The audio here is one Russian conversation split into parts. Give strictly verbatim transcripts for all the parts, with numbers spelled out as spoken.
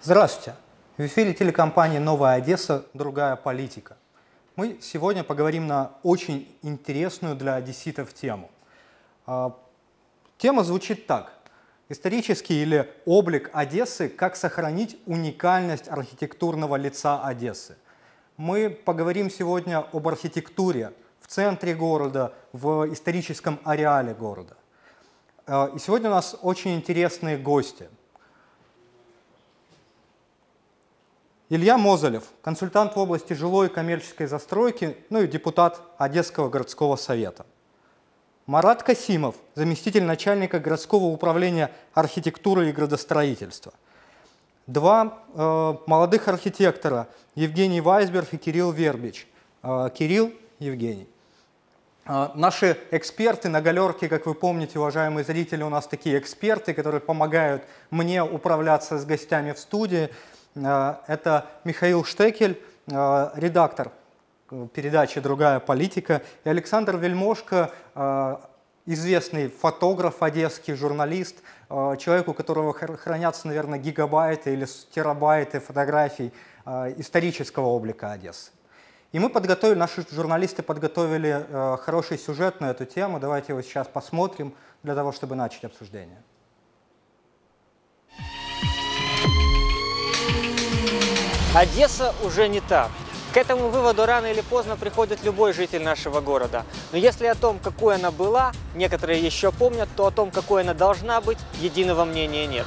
Здравствуйте! В эфире телекомпании «Новая Одесса. Другая политика». Мы сегодня поговорим на очень интересную для одесситов тему. Тема звучит так. Исторический или облик Одессы, как сохранить уникальность архитектурного лица Одессы. Мы поговорим сегодня об архитектуре в центре города, в историческом ареале города. И сегодня у нас очень интересные гости. Илья Мозолев, консультант в области жилой и коммерческой застройки, ну и депутат Одесского городского совета. Марат Касимов, заместитель начальника городского управления архитектуры и градостроительства. Два э, молодых архитектора, Евгений Вайсберг и Кирилл Вербич. Э, Кирилл, Евгений. Э, наши эксперты на галерке, как вы помните, уважаемые зрители, у нас такие эксперты, которые помогают мне управляться с гостями в студии. Это Михаил Штекель, редактор передачи «Другая политика», и Александр Вельмошко, известный фотограф одесский, журналист, человек, у которого хранятся, наверное, гигабайты или терабайты фотографий исторического облика Одессы. И мы подготовили, наши журналисты подготовили хороший сюжет на эту тему. Давайте его сейчас посмотрим для того, чтобы начать обсуждение. Одесса уже не та. К этому выводу рано или поздно приходит любой житель нашего города. Но если о том, какой она была, некоторые еще помнят, то о том, какой она должна быть, единого мнения нет.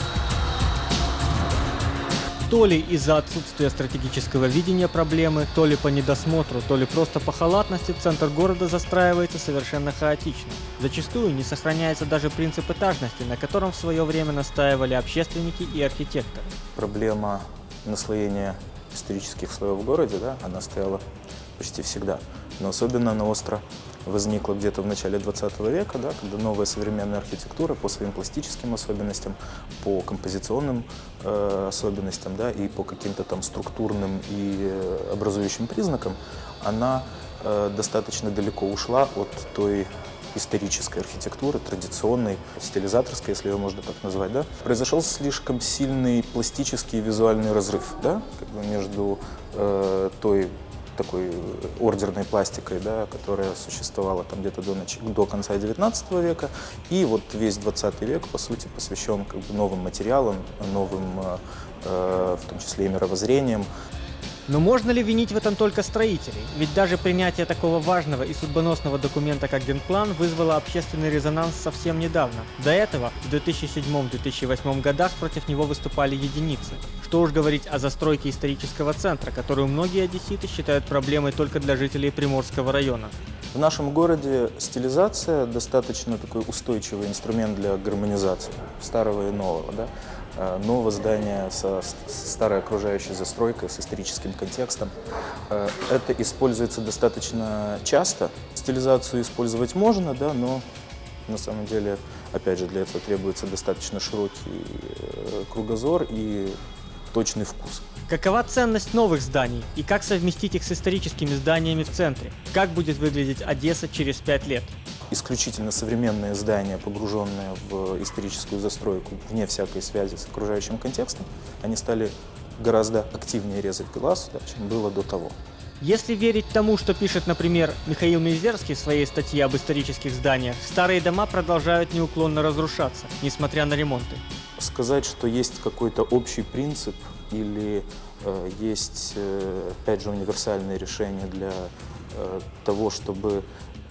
То ли из-за отсутствия стратегического видения проблемы, то ли по недосмотру, то ли просто по халатности центр города застраивается совершенно хаотично. Зачастую не сохраняется даже принцип этажности, на котором в свое время настаивали общественники и архитекторы. Проблема наслоения исторических слоев в городе, да, она стояла почти всегда. Но особенно она остро возникла где-то в начале двадцатого века, да, когда новая современная архитектура по своим пластическим особенностям, по композиционным э, особенностям, да, и по каким-то там структурным и э, образующим признакам, она э, достаточно далеко ушла от той исторической архитектуры, традиционной, стилизаторской, если ее можно так назвать, да, произошел слишком сильный пластический и визуальный разрыв, да, как бы между э, той такой ордерной пластикой, да, которая существовала там где-то до, до конца девятнадцатого века, и вот весь двадцатый век, по сути, посвящен как бы новым материалам, новым, э, в том числе и мировоззрениям. Но можно ли винить в этом только строителей? Ведь даже принятие такого важного и судьбоносного документа, как генплан, вызвало общественный резонанс совсем недавно. До этого, в две тысячи седьмом — две тысячи восьмом годах, против него выступали единицы. Что уж говорить о застройке исторического центра, которую многие одесситы считают проблемой только для жителей Приморского района. В нашем городе стилизация достаточно такой устойчивый инструмент для гармонизации старого и нового, да? Нового здания со старой окружающей застройкой, с историческим контекстом. Это используется достаточно часто. Стилизацию использовать можно, да, но на самом деле, опять же, для этого требуется достаточно широкий кругозор и точный вкус. Какова ценность новых зданий и как совместить их с историческими зданиями в центре? Как будет выглядеть Одесса через пять лет? Исключительно современные здания, погруженные в историческую застройку, вне всякой связи с окружающим контекстом, они стали гораздо активнее резать глаз, да, чем было до того. Если верить тому, что пишет, например, Михаил Мизерский в своей статье об исторических зданиях, старые дома продолжают неуклонно разрушаться, несмотря на ремонты. Сказать, что есть какой-то общий принцип или э, есть, э, опять же, универсальное решение для э, того, чтобы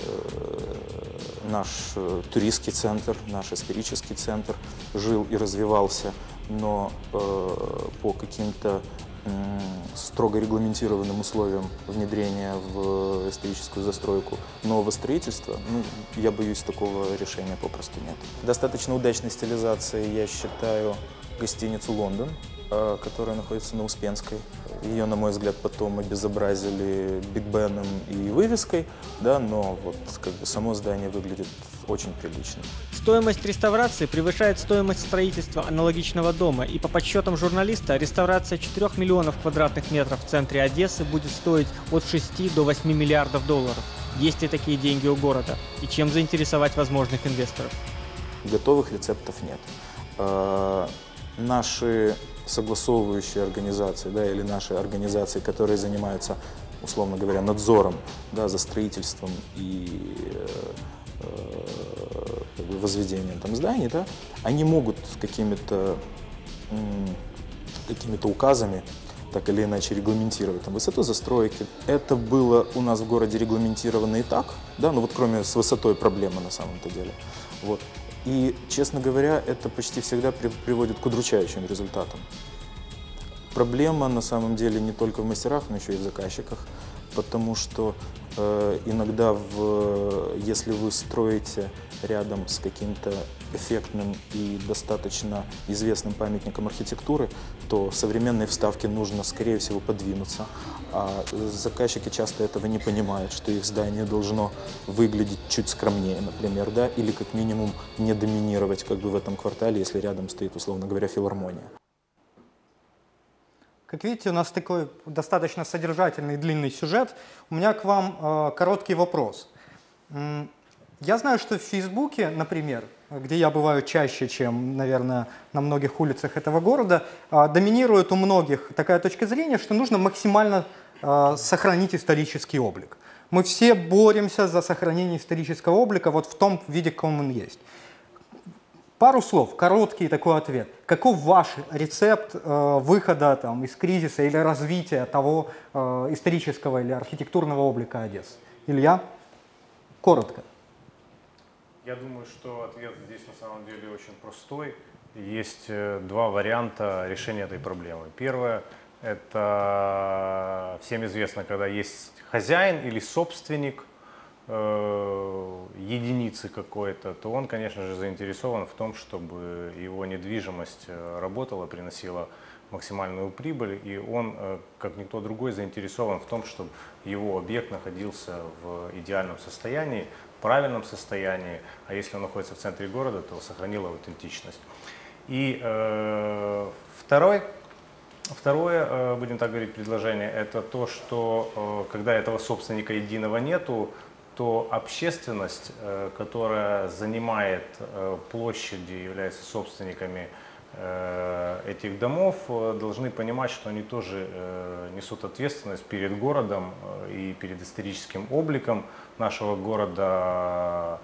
наш туристский центр, наш исторический центр жил и развивался, но э, по каким-то э, строго регламентированным условиям внедрения в историческую застройку нового строительства, ну, я боюсь, такого решения попросту нет. Достаточно удачной стилизацией я считаю гостиницу «Лондон», э, которая находится на Успенской. Ее, на мой взгляд, потом обезобразили Биг Беном и вывеской, да, но вот как бы само здание выглядит очень прилично. Стоимость реставрации превышает стоимость строительства аналогичного дома, и по подсчетам журналиста, реставрация четырёх миллионов квадратных метров в центре Одессы будет стоить от шести до восьми миллиардов долларов. Есть ли такие деньги у города? И чем заинтересовать возможных инвесторов? Готовых рецептов нет. Наши согласовывающие организации, да, или наши организации, которые занимаются, условно говоря, надзором, да, за строительством и э, как бы возведением там зданий, да, они могут какими-то какими-то указами так или иначе регламентировать там высоту застройки. Это было у нас в городе регламентировано и так, да, ну вот кроме с высотой проблемы на самом-то деле. Вот. И, честно говоря, это почти всегда при, приводит к удручающим результатам. Проблема на самом деле не только в мастерах, но еще и в заказчиках, потому что э, иногда, в, если вы строите рядом с каким-то эффектным и достаточно известным памятником архитектуры, то современной вставке нужно, скорее всего, подвинуться. А заказчики часто этого не понимают, что их здание должно выглядеть чуть скромнее, например, да, или как минимум не доминировать как бы в этом квартале, если рядом стоит, условно говоря, филармония. Как видите, у нас такой достаточно содержательный длинный сюжет. У меня к вам э, короткий вопрос. Я знаю, что в Фейсбуке, например, где я бываю чаще, чем, наверное, на многих улицах этого города, э, доминирует у многих такая точка зрения, что нужно максимально э, сохранить исторический облик. Мы все боремся за сохранение исторического облика вот в том виде, в каком он есть. Пару слов, короткий такой ответ. Каков ваш рецепт э, выхода там, из кризиса или развития того э, исторического или архитектурного облика Одессы? Илья, коротко. Я думаю, что ответ здесь на самом деле очень простой. Есть два варианта решения этой проблемы. Первое – это всем известно, когда есть хозяин или собственник единицы какой-то, то он, конечно же, заинтересован в том, чтобы его недвижимость работала, приносила максимальную прибыль, и он, как никто другой, заинтересован в том, чтобы его объект находился в идеальном состоянии, правильном состоянии, а если он находится в центре города, то сохранил аутентичность. И э, второй, второе, э, будем так говорить, предложение, это то, что э, когда этого собственника единого нету, то общественность, которая занимает площади, является собственниками этих домов, должны понимать, что они тоже несут ответственность перед городом и перед историческим обликом нашего города,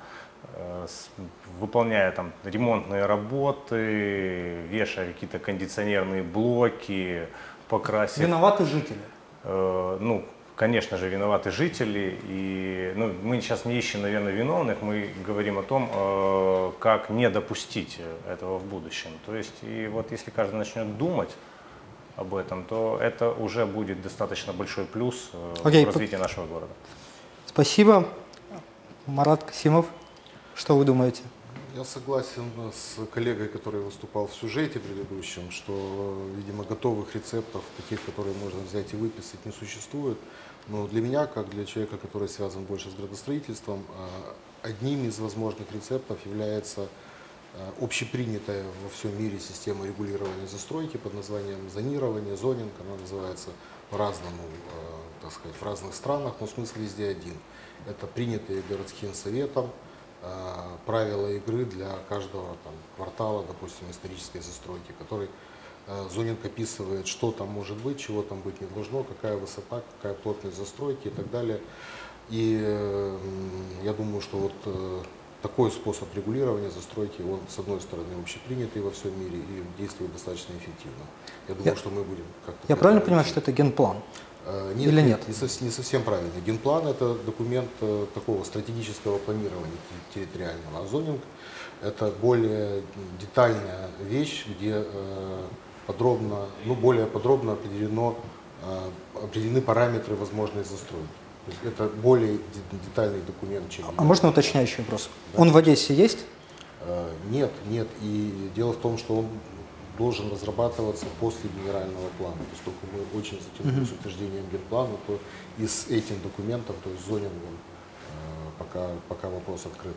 выполняя там ремонтные работы, вешая какие-то кондиционерные блоки, покрасив... Виноваты жители? Ну, конечно же, виноваты жители, и ну, мы сейчас не ищем, наверное, виновных, мы говорим о том, э, как не допустить этого в будущем. То есть, и вот если каждый начнет думать об этом, то это уже будет достаточно большой плюс э, okay, в развитии по... нашего города. Спасибо. Марат Касимов, что вы думаете? Я согласен с коллегой, который выступал в сюжете предыдущем, что, видимо, готовых рецептов, таких, которые можно взять и выписать, не существует. Но для меня, как для человека, который связан больше с градостроительством, одним из возможных рецептов является общепринятая во всем мире система регулирования застройки под названием зонирование, зонинг. Она называется по-разному, так сказать, в разных странах, но смысл везде один. Это принятые городским советом правила игры для каждого там, квартала, допустим, исторической застройки, который зонинг описывает, что там может быть, чего там быть не должно, какая высота, какая плотность застройки и так далее. И э, я думаю, что вот э, такой способ регулирования застройки, он, с одной стороны, общепринятый во всем мире и действует достаточно эффективно. Я думаю, я, что мы будем как-то... Я правильно понимаю, что это генплан? Э, нет, Или нет? Не, не, не совсем правильно. Генплан – это документ э, такого стратегического планирования территориального, а зонинг – это более детальная вещь, где э, подробно, ну, более подробно определено, э, определены параметры возможной застройки. То есть это более детальный документ, чем... А можно уточняющий вопрос? Да. Он в Одессе есть? Э, нет, нет. И дело в том, что он должен разрабатываться после генерального плана. Поскольку мы очень затянули с утверждением генплана, то и с этим документом, то есть зонингом, э, пока, пока вопрос открыт.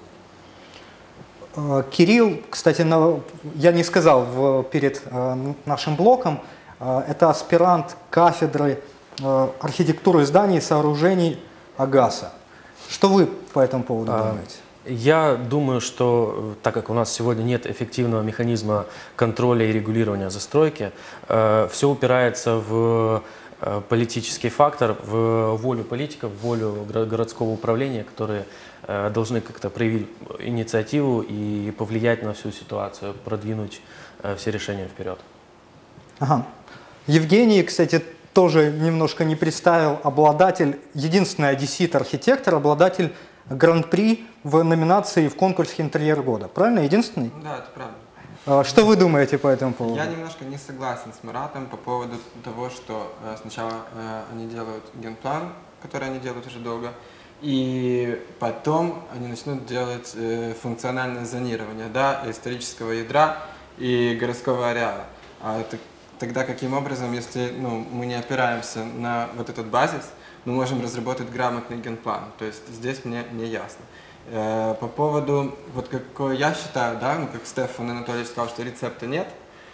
Кирилл, кстати, я не сказал в, перед нашим блоком, это аспирант кафедры архитектуры зданий и сооружений АГАСа. Что вы по этому поводу а, думаете? Я думаю, что так как у нас сегодня нет эффективного механизма контроля и регулирования застройки, э, все упирается в э, политический фактор, в волю политиков, в волю городского управления, которые э, должны как-то проявить инициативу и повлиять на всю ситуацию, продвинуть э, все решения вперед. Ага. Евгений, кстати, тоже немножко не представил, обладатель, единственный одессит-архитектор, обладатель Гран-при в номинации в конкурсе «Интерьер года». Правильно? Единственный? Да, это правда. Что вы думаете по этому поводу? Я немножко не согласен с Маратом по поводу того, что э, сначала э, они делают генплан, который они делают уже долго, и потом они начнут делать э, функциональное зонирование, да, исторического ядра и городского ареала. А это, тогда каким образом, если ну, мы не опираемся на вот этот базис, мы можем разработать грамотный генплан. То есть здесь мне не ясно. Э, по поводу, вот какой я считаю, да, ну как Стефан Анатольевич сказал, что рецепта нет,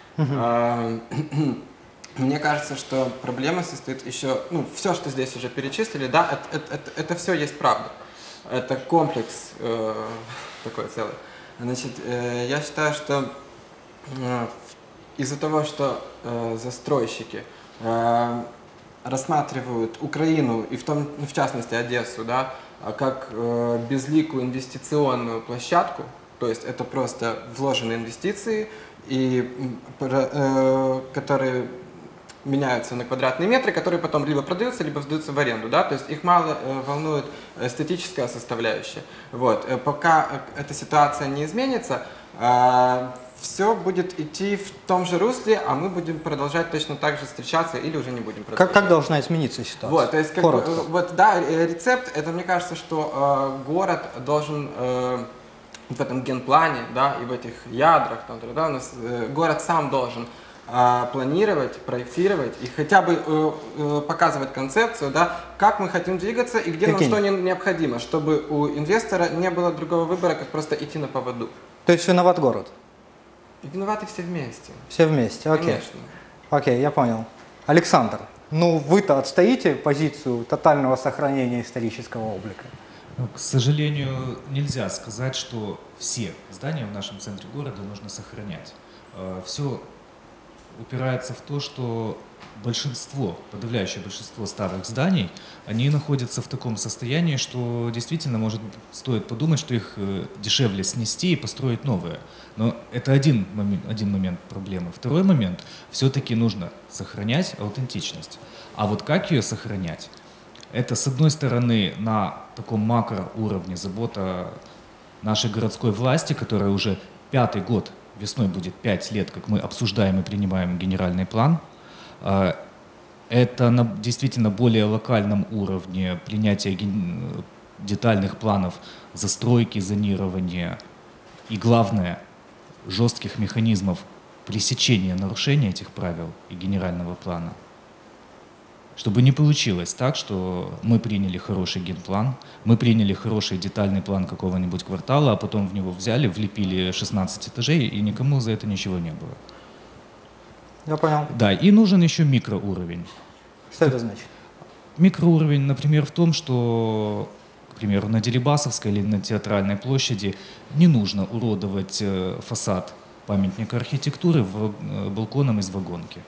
э, мне кажется, что проблема состоит еще, ну все, что здесь уже перечислили, да, это, это, это, это все есть правда. Это комплекс э, такой целый. Значит, э, я считаю, что э, из-за того, что э, застройщики э, рассматривают Украину, и в, том, в частности Одессу, да, как э, безликую инвестиционную площадку, то есть это просто вложенные инвестиции, и, э, которые меняются на квадратные метры, которые потом либо продаются, либо сдаются в аренду, да, то есть их мало э, волнует эстетическая составляющая. Вот. Э, пока эта ситуация не изменится, э, все будет идти в том же русле, а мы будем продолжать точно так же встречаться или уже не будем продолжать. Как, как должна измениться ситуация? Вот, то есть, как бы, вот, да, рецепт, это мне кажется, что э, город должен э, в этом генплане, да, и в этих ядрах, там, да, у нас э, город сам должен э, планировать, проектировать и хотя бы э, э, показывать концепцию, да, как мы хотим двигаться и где Какие? нам что не, необходимо, чтобы у инвестора не было другого выбора, как просто идти на поводу. То есть виноват город? Виноваты все вместе. Все вместе, окей. Конечно. Окей, я понял. Александр, ну вы-то отстоите позицию тотального сохранения исторического облика? Ну, к сожалению, нельзя сказать, что все здания в нашем центре города нужно сохранять. Все упирается в то, что большинство, подавляющее большинство старых зданий, они находятся в таком состоянии, что действительно, может, стоит подумать, что их дешевле снести и построить новые. Но это один момент, один момент проблемы. Второй момент, все-таки нужно сохранять аутентичность. А вот как ее сохранять? Это, с одной стороны, на таком макроуровне забота нашей городской власти, которая уже пятый год, весной будет пять лет, как мы обсуждаем и принимаем генеральный план. Это на действительно более локальном уровне принятия детальных планов застройки, зонирования и, главное, жестких механизмов пресечения нарушения этих правил и генерального плана. Чтобы не получилось так, что мы приняли хороший генплан, мы приняли хороший детальный план какого-нибудь квартала, а потом в него взяли, влепили шестнадцать этажей, и никому за это ничего не было. Я понял. Да, и нужен еще микроуровень. Что это значит? Микроуровень, например, в том, что, к примеру, на Дерибасовской или на Театральной площади не нужно уродовать фасад памятника архитектуры в, балконом из вагонки.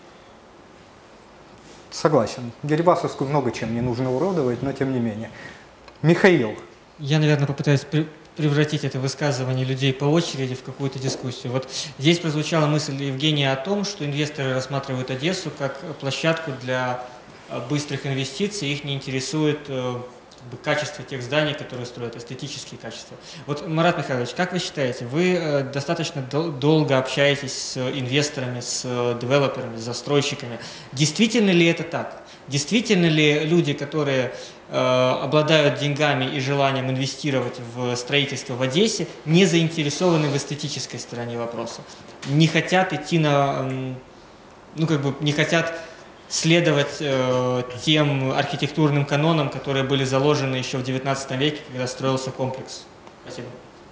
Согласен. Дерибасовскую много чем не нужно уродовать, но тем не менее. Михаил. Я, наверное, попытаюсь превратить это высказывание людей по очереди в какую-то дискуссию. Вот здесь прозвучала мысль Евгения о том, что инвесторы рассматривают Одессу как площадку для быстрых инвестиций, их не интересует качество тех зданий, которые строят, эстетические качества. Вот, Марат Михайлович, как вы считаете, вы достаточно дол- долго общаетесь с инвесторами, с девелоперами, с застройщиками. Действительно ли это так? Действительно ли люди, которые э, обладают деньгами и желанием инвестировать в строительство в Одессе, не заинтересованы в эстетической стороне вопроса? Не хотят идти на... ну, как бы, не хотят следовать э, тем архитектурным канонам, которые были заложены еще в девятнадцатом веке, когда строился комплекс. Спасибо.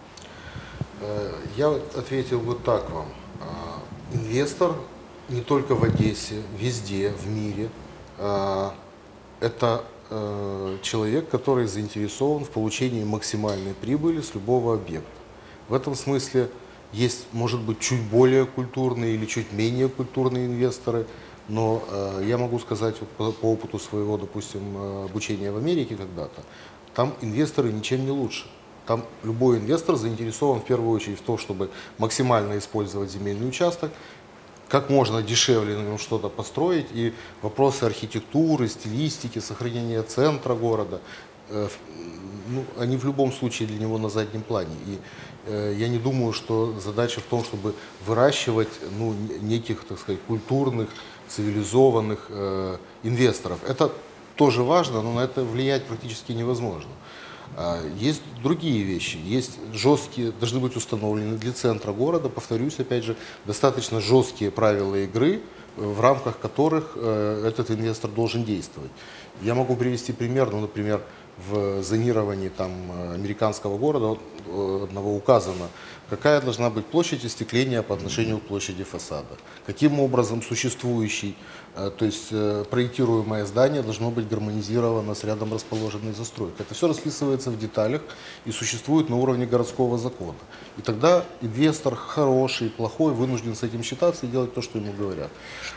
Я ответил вот так вам. Инвестор не только в Одессе, везде, в мире, это э, человек, который заинтересован в получении максимальной прибыли с любого объекта. В этом смысле есть, может быть, чуть более культурные или чуть менее культурные инвесторы, но э, я могу сказать вот, по, по опыту своего, допустим, обучения в Америке когда-то, там инвесторы ничем не лучше. Там любой инвестор заинтересован в первую очередь в том, чтобы максимально использовать земельный участок, как можно дешевле на нем что-то построить, и вопросы архитектуры, стилистики, сохранения центра города, э, ну, они в любом случае для него на заднем плане. И э, я не думаю, что задача в том, чтобы выращивать ну, неких, так сказать, культурных, цивилизованных э, инвесторов. Это тоже важно, но на это влиять практически невозможно. Есть другие вещи, есть жесткие, должны быть установлены для центра города, повторюсь, опять же, достаточно жесткие правила игры, в рамках которых этот инвестор должен действовать. Я могу привести пример, ну, например, в зонировании там, американского города одного указано, какая должна быть площадь остекления по отношению к площади фасада, каким образом существующий, то есть проектируемое здание должно быть гармонизировано с рядом расположенной застройкой. Это все расписывается в деталях и существует на уровне городского закона. И тогда инвестор хороший, плохой, вынужден с этим считаться и делать то, что ему говорят.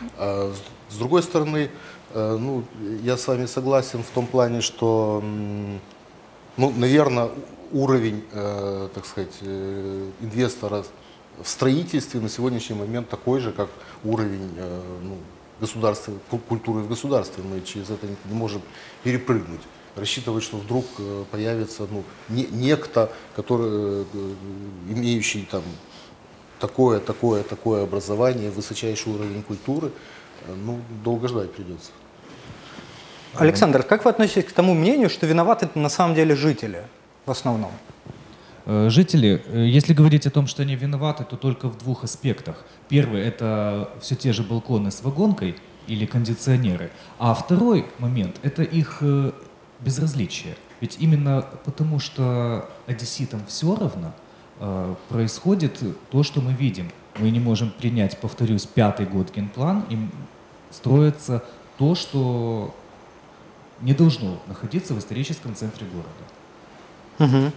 С другой стороны, ну, я с вами согласен в том плане, что, ну, наверное, уровень, э, так сказать, э, инвестора в строительстве на сегодняшний момент такой же, как уровень э, ну, государства, культуры в государстве. Мы через это не можем перепрыгнуть. Рассчитывать, что вдруг э, появится ну, не, некто, который, э, имеющий там такое, такое, такое образование, высочайший уровень культуры, э, ну, долго ждать придется. Александр, как вы относитесь к тому мнению, что виноваты на самом деле жители в основном? Жители, если говорить о том, что они виноваты, то только в двух аспектах. Первый – это все те же балконы с вагонкой или кондиционеры. А второй момент – это их безразличие. Ведь именно потому, что одесситам все равно, происходит то, что мы видим. Мы не можем принять, повторюсь, пятый год генплан, и строится то, что не должно находиться в историческом центре города. Угу.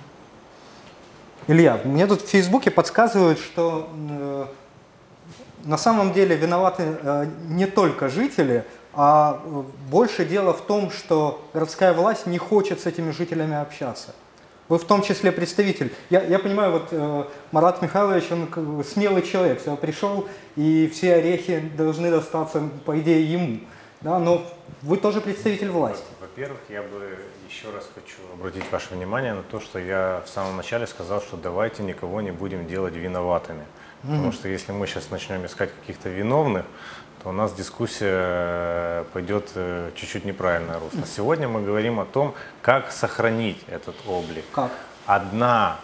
Илья, мне тут в Фейсбуке подсказывают, что э, на самом деле виноваты э, не только жители, а больше дело в том, что городская власть не хочет с этими жителями общаться. Вы в том числе представитель. Я, я понимаю, вот э, Марат Михайлович, он как бы смелый человек, все, пришел, и все орехи должны достаться, по идее, ему. Да, но вы тоже представитель власти. Во-первых, я бы еще раз хочу обратить ваше внимание на то, что я в самом начале сказал, что давайте никого не будем делать виноватыми. Mm-hmm. Потому что если мы сейчас начнем искать каких-то виновных, то у нас дискуссия пойдет чуть-чуть неправильное русло. Mm-hmm. Сегодня мы говорим о том, как сохранить этот облик. Как? Одна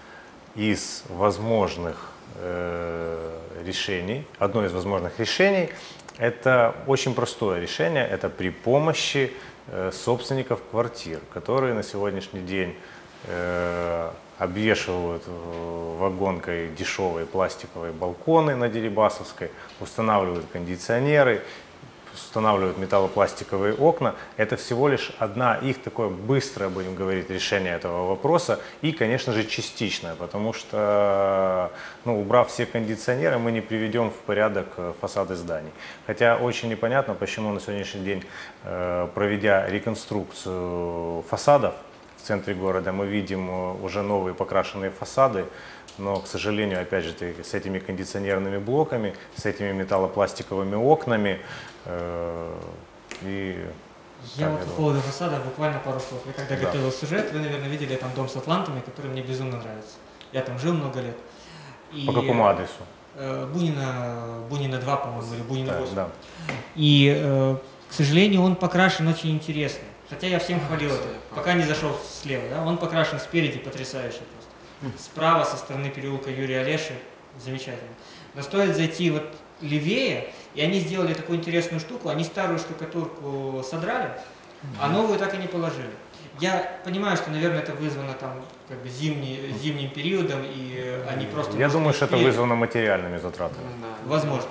из возможных э, решений, одно из возможных решений, это очень простое решение, это при помощи э, собственников квартир, которые на сегодняшний день э, обвешивают э, вагонкой дешевые пластиковые балконы на Дерибасовской, устанавливают кондиционеры, устанавливают металлопластиковые окна. Это всего лишь одна их такое быстрое, будем говорить, решение этого вопроса и, конечно же, частичное, потому что, ну, убрав все кондиционеры, мы не приведем в порядок фасады зданий. Хотя очень непонятно, почему на сегодняшний день, проведя реконструкцию фасадов в центре города, мы видим уже новые покрашенные фасады, но, к сожалению, опять же, с этими кондиционерными блоками, с этими металлопластиковыми окнами. Э, и я вот по поводу фасада буквально пару слов. Я когда да. готовил сюжет, вы, наверное, видели там дом с атлантами, который мне безумно нравится. Я там жил много лет. И, по какому адресу? Э, Бунина, Бунина два, по-моему, или Бунина восемь. Да, да. И, э, к сожалению, он покрашен очень интересно. Хотя я всем хвалил это, пока не зашел слева. Да? Он покрашен спереди потрясающе просто. Справа, со стороны переулка Юрия Олеши, замечательно. Но стоит зайти вот левее, и они сделали такую интересную штуку, они старую штукатурку содрали, а новую так и не положили. Я понимаю, что, наверное, это вызвано там как бы зимний, зимним периодом, и они просто... Я думаю, что это вызвано материальными затратами. Возможно.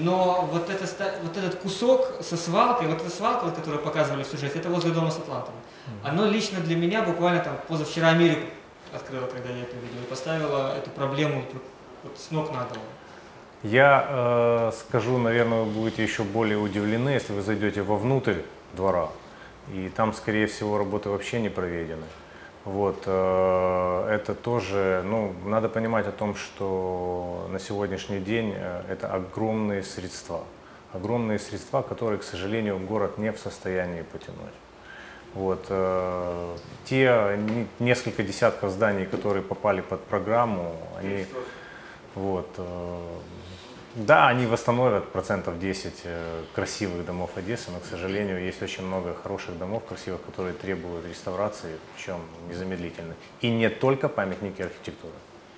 Но вот, это, вот этот кусок со свалкой, вот эта свалка, вот, которую показывали в сюжете, это возле дома с Атлантом. Оно лично для меня буквально там позавчера Америку открыло, когда я это видел, и поставило эту проблему вот, вот с ног на голову. Я э, скажу, наверное, вы будете еще более удивлены, если вы зайдете вовнутрь двора, и там, скорее всего, работы вообще не проведены. Вот, э, это тоже, ну, надо понимать о том, что на сегодняшний день э, это огромные средства, огромные средства, которые, к сожалению, город не в состоянии потянуть. Вот, э, те не, несколько десятков зданий, которые попали под программу, они, вот, э, да, они восстановят процентов десять э, красивых домов Одессы, но, к сожалению, есть очень много хороших домов красивых, которые требуют реставрации, причем незамедлительно. И не только памятники архитектуры.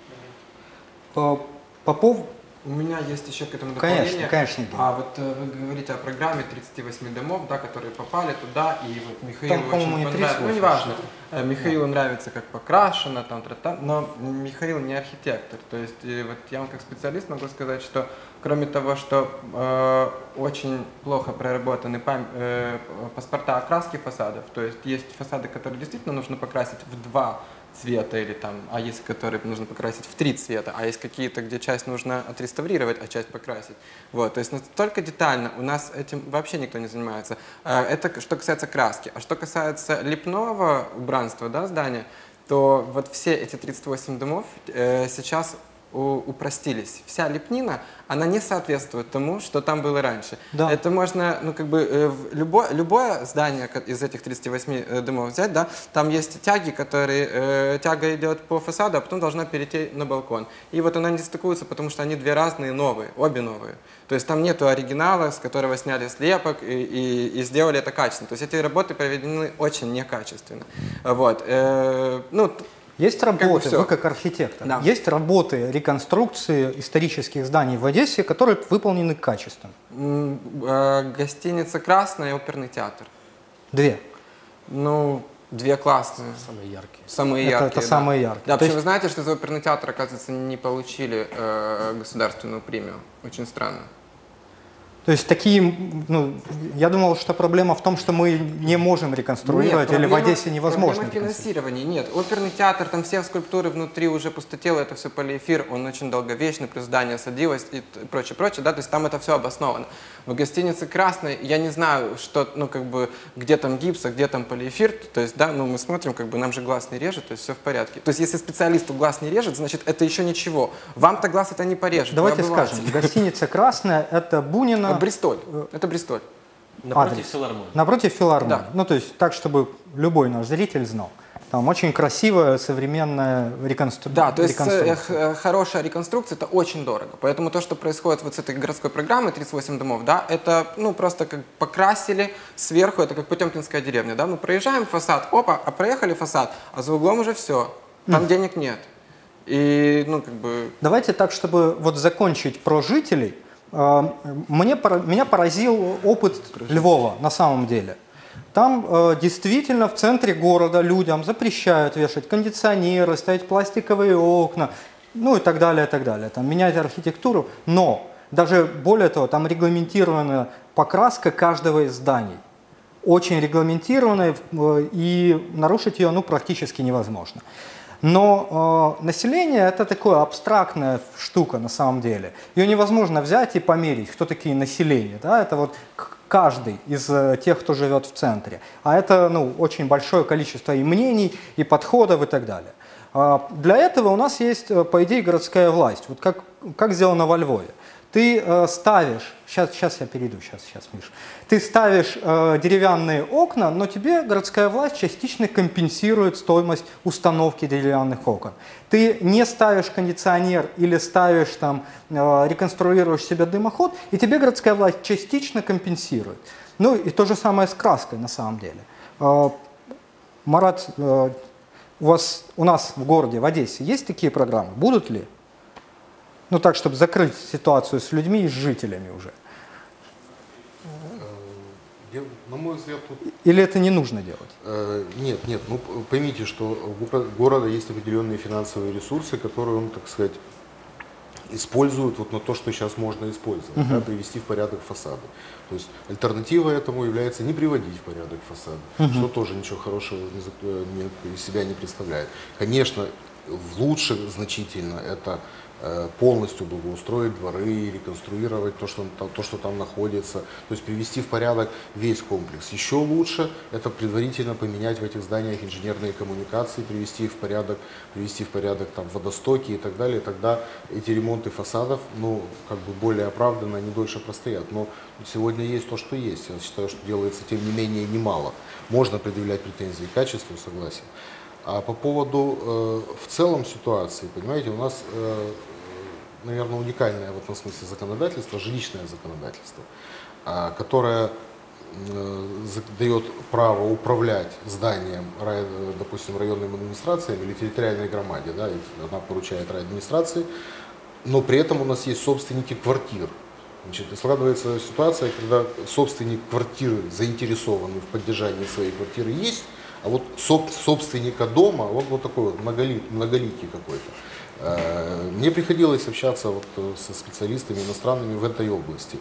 По, по поводу... У меня есть еще к этому Конечно, дополнение. конечно. А вот э, вы говорите о программе тридцати восьми домов, да, которые попали туда, и вот Михаилу Там, по-моему, не очень тридцать понравилось. восемь. Ну, неважно. Э, Михаилу нравится, как покрашено, там, тра-та, но Михаил не архитектор. То есть, и вот я вам как специалист могу сказать, что кроме того, что э, очень плохо проработаны пам- э, паспорта окраски фасадов, то есть есть фасады, которые действительно нужно покрасить в два цвета, или там, а есть, которые нужно покрасить в три цвета, а есть какие-то, где часть нужно отреставрировать, а часть покрасить. Вот, то есть настолько детально у нас этим вообще никто не занимается. Это что касается краски. А что касается лепного убранства, да, здания, то вот все эти тридцать восемь домов э, сейчас упростились. Вся лепнина, она не соответствует тому, что там было раньше. Да. Это можно, ну, как бы, э, любое, любое здание из этих тридцати восьми э, домов взять, да, там есть тяги, которые, э, тяга идет по фасаду, а потом должна перейти на балкон. И вот она не стыкуется, потому что они две разные новые, обе новые. То есть там нету оригинала, с которого сняли слепок и, и, и сделали это качественно. То есть эти работы проведены очень некачественно. Вот. Э, ну, Есть работы, как бы вы как архитектор, да. есть работы реконструкции исторических зданий в Одессе, которые выполнены качественно? М, э, Гостиница «Красная» и оперный театр. Две. Ну, две классные. Самые яркие. Самые Это, яркие, это да. самые яркие. Да, То причем есть- вы знаете, что за оперный театр, оказывается, не получили э, государственную премию. Очень странно. То есть такие, ну, я думал, что проблема в том, что мы не можем реконструировать, Нет, или в проблема- Одессе невозможно Проблема реконструировать. финансирования. Нет, оперный театр, там все скульптуры внутри уже пустотело, это все полиэфир, он очень долговечный, плюс здание садилось и т- прочее, прочее, да, то есть там это все обосновано. В гостинице «Красной» я не знаю, что, ну, как бы, где там гипс, а где там полиэфир, то есть, да, ну, мы смотрим, как бы, нам же глаз не режет, то есть все в порядке. То есть если специалисту глаз не режет, значит, это еще ничего. Вам-то глаз это не порежет. Давайте вы обыватель. скажем, гостиница «Красная» — это Бунина, А, Бристоль. Это Бристоль. Напротив Адрес. филармонии. напротив филармонии. Да. Ну, то есть так, чтобы любой наш зритель знал. Там очень красивая современная реконстру... Да, то есть э, реконструкция. э, хорошая реконструкция — это очень дорого. Поэтому то, что происходит вот с этой городской программой тридцать восемь домов, да, это, ну, просто как покрасили сверху, это как Потемкинская деревня, да, мы проезжаем фасад, опа, а проехали фасад, а за углом уже все, там денег нет. И, ну, как бы... Давайте так, чтобы вот закончить про жителей. Э, Мне, пора- меня поразил опыт Львова на самом деле. Там э, действительно в центре города людям запрещают вешать кондиционеры, ставить пластиковые окна, ну и так далее, и так далее. Там менять архитектуру. Но даже более того, там регламентирована покраска каждого из зданий. Очень регламентированная, э, и нарушить ее, ну, практически невозможно. Но э, население — это такая абстрактная штука на самом деле. Ее невозможно взять и померить, кто такие население. Да? Это вот к- каждый из э, тех, кто живет в центре. А это, ну, очень большое количество и мнений, и подходов, и так далее. А для этого у нас есть, э, по идее, городская власть. Вот как, как сделано во Львове. Ты э, ставишь, сейчас, сейчас я перейду, сейчас, сейчас, Миш. Ты ставишь э, деревянные окна, но тебе городская власть частично компенсирует стоимость установки деревянных окон. Ты не ставишь кондиционер или ставишь там, э, реконструируешь себе дымоход, и тебе городская власть частично компенсирует. Ну и то же самое с краской на самом деле. Э, Марат, э, у вас, у нас в городе, в Одессе, есть такие программы? Будут ли? Ну так, чтобы закрыть ситуацию с людьми и с жителями уже. Я, на мой взгляд, тут Или это не нужно делать? Э, Нет, нет, ну п- поймите, что у города есть определенные финансовые ресурсы, которые он, так сказать, используют вот на то, что сейчас можно использовать, uh-huh. да, привести в порядок фасады. То есть альтернатива этому является не приводить в порядок фасады, uh-huh. что тоже ничего хорошего не, не, из себя не представляет. Конечно, лучше значительно это полностью благоустроить дворы, реконструировать то что, то, что там находится, то есть привести в порядок весь комплекс. Еще лучше это предварительно поменять в этих зданиях инженерные коммуникации, привести их в порядок, привести в порядок там водостоки и так далее. И тогда эти ремонты фасадов, ну, как бы более оправданно, они дольше простоят. Но сегодня есть то, что есть. Я считаю, что делается тем не менее немало. Можно предъявлять претензии к качеству, согласен. А по поводу э, в целом ситуации, понимаете, у нас, э, наверное, уникальное в этом смысле законодательство, жилищное законодательство, э, которое э, дает право управлять зданием, рай, допустим, районным администрациям или территориальной громаде, да, она поручает райадминистрации, но при этом у нас есть собственники квартир. Значит, складывается ситуация, когда собственник квартиры заинтересованный в поддержании своей квартиры есть, а вот собственника дома, вот, вот такой вот многолик, многоликий какой-то. Мне приходилось общаться вот со специалистами иностранными в этой области.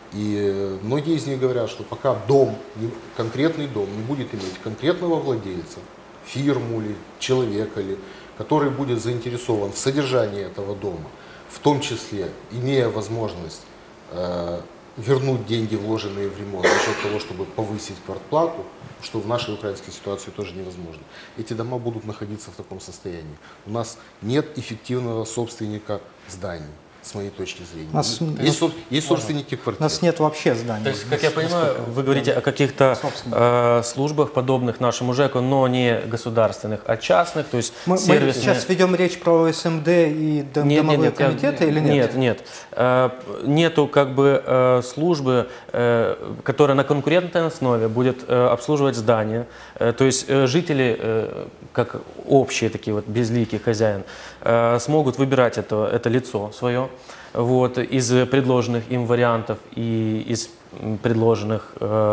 И многие из них говорят, что пока дом, конкретный дом не будет иметь конкретного владельца, фирму или человека, ли, который будет заинтересован в содержании этого дома, в том числе имея возможность э, вернуть деньги, вложенные в ремонт, за счет того, чтобы повысить квартплату, что в нашей украинской ситуации тоже невозможно. Эти дома будут находиться в таком состоянии. У нас нет эффективного собственника зданий, с моей точки зрения. Нас, есть, нас, есть собственники квартир. У нас нет вообще зданий. То есть, как я понимаю, вы говорите о каких-то э, службах, подобных нашему ЖЭКу, но не государственных, а частных, то есть мы, сервисные... мы сейчас ведем речь про СМД и дом, нет, домовые нет, нет, комитеты я, или нет? Нет, нет. Э, нету как бы э, службы, э, которая на конкурентной основе будет э, обслуживать здания. Э, то есть э, жители, э, как общие такие вот безликий хозяин, э, смогут выбирать это, это лицо свое. Вот, из предложенных им вариантов и из предложенных,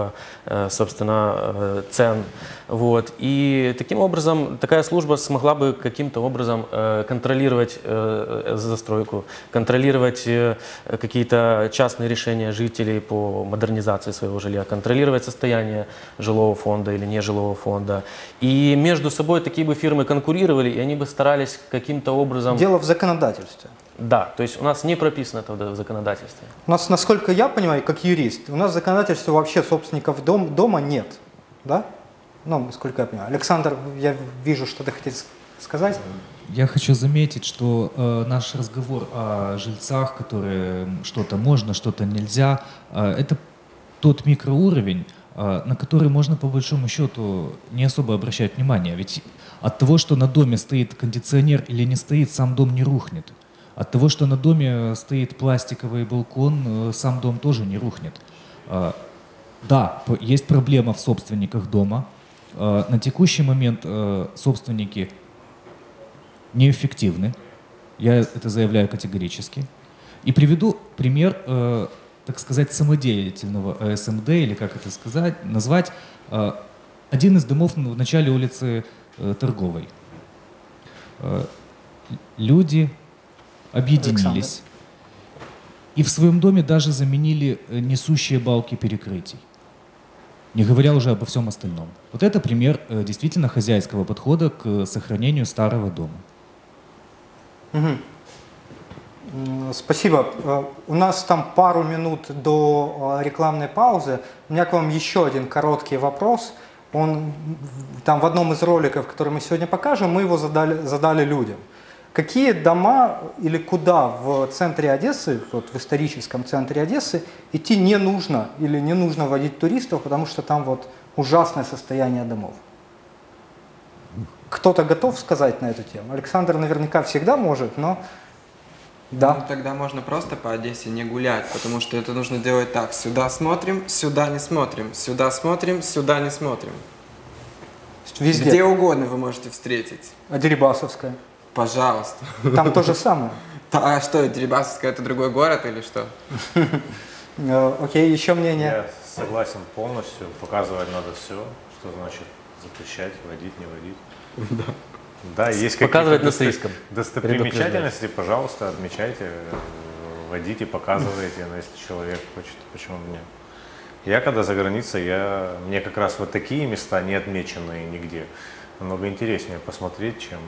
собственно, цен. Вот. И таким образом такая служба смогла бы каким-то образом контролировать застройку, контролировать какие-то частные решения жителей по модернизации своего жилья, контролировать состояние жилого фонда или нежилого фонда. И между собой такие бы фирмы конкурировали, и они бы старались каким-то образом... Дело в законодательстве. Да, то есть у нас не прописано это в законодательстве. У нас, насколько я понимаю, как юрист, у нас в законодательстве вообще собственников дом, дома нет, да? Ну, насколько я понимаю. Александр, я вижу, что ты хотите сказать. Я хочу заметить, что э, наш разговор о жильцах, которые что-то можно, что-то нельзя, э, это тот микроуровень, э, на который можно по большому счету не особо обращать внимание. Ведь от того, что на доме стоит кондиционер или не стоит, сам дом не рухнет. От того, что на доме стоит пластиковый балкон, сам дом тоже не рухнет. Да, есть проблема в собственниках дома. На текущий момент собственники неэффективны. Я это заявляю категорически. И приведу пример, так сказать, самодеятельного АСМД, или как это сказать, назвать. Один из домов в начале улицы Торговой. Люди объединились и в своем доме даже заменили несущие балки перекрытий, не говоря уже обо всем остальном. Вот это пример действительно хозяйского подхода к сохранению старого дома. Угу. Спасибо. У нас там пару минут до рекламной паузы. У меня к вам еще один короткий вопрос. Он там в одном из роликов, который мы сегодня покажем, мы его задали, задали людям. Какие дома или куда в центре Одессы, вот в историческом центре Одессы, идти не нужно или не нужно водить туристов, потому что там вот ужасное состояние домов? Кто-то готов сказать на эту тему? Александр наверняка всегда может, но да. Ну, тогда можно просто по Одессе не гулять, потому что это нужно делать так. Сюда смотрим, сюда не смотрим, сюда смотрим, сюда не смотрим. Везде. Где угодно вы можете встретить. А Дерибасовская? Пожалуйста. Там то же самое. А что, Дерибасовская — это другой город или что? Окей, еще мнение? Я согласен полностью. Показывать надо все, что значит запрещать, водить, не водить. Да, есть показывать какие-то нас риском. достопримечательности, пожалуйста, отмечайте, водите, показывайте, но если человек хочет, почему бы нет. Я когда за границей, я, мне как раз вот такие места, не отмеченные нигде, намного интереснее посмотреть, чем...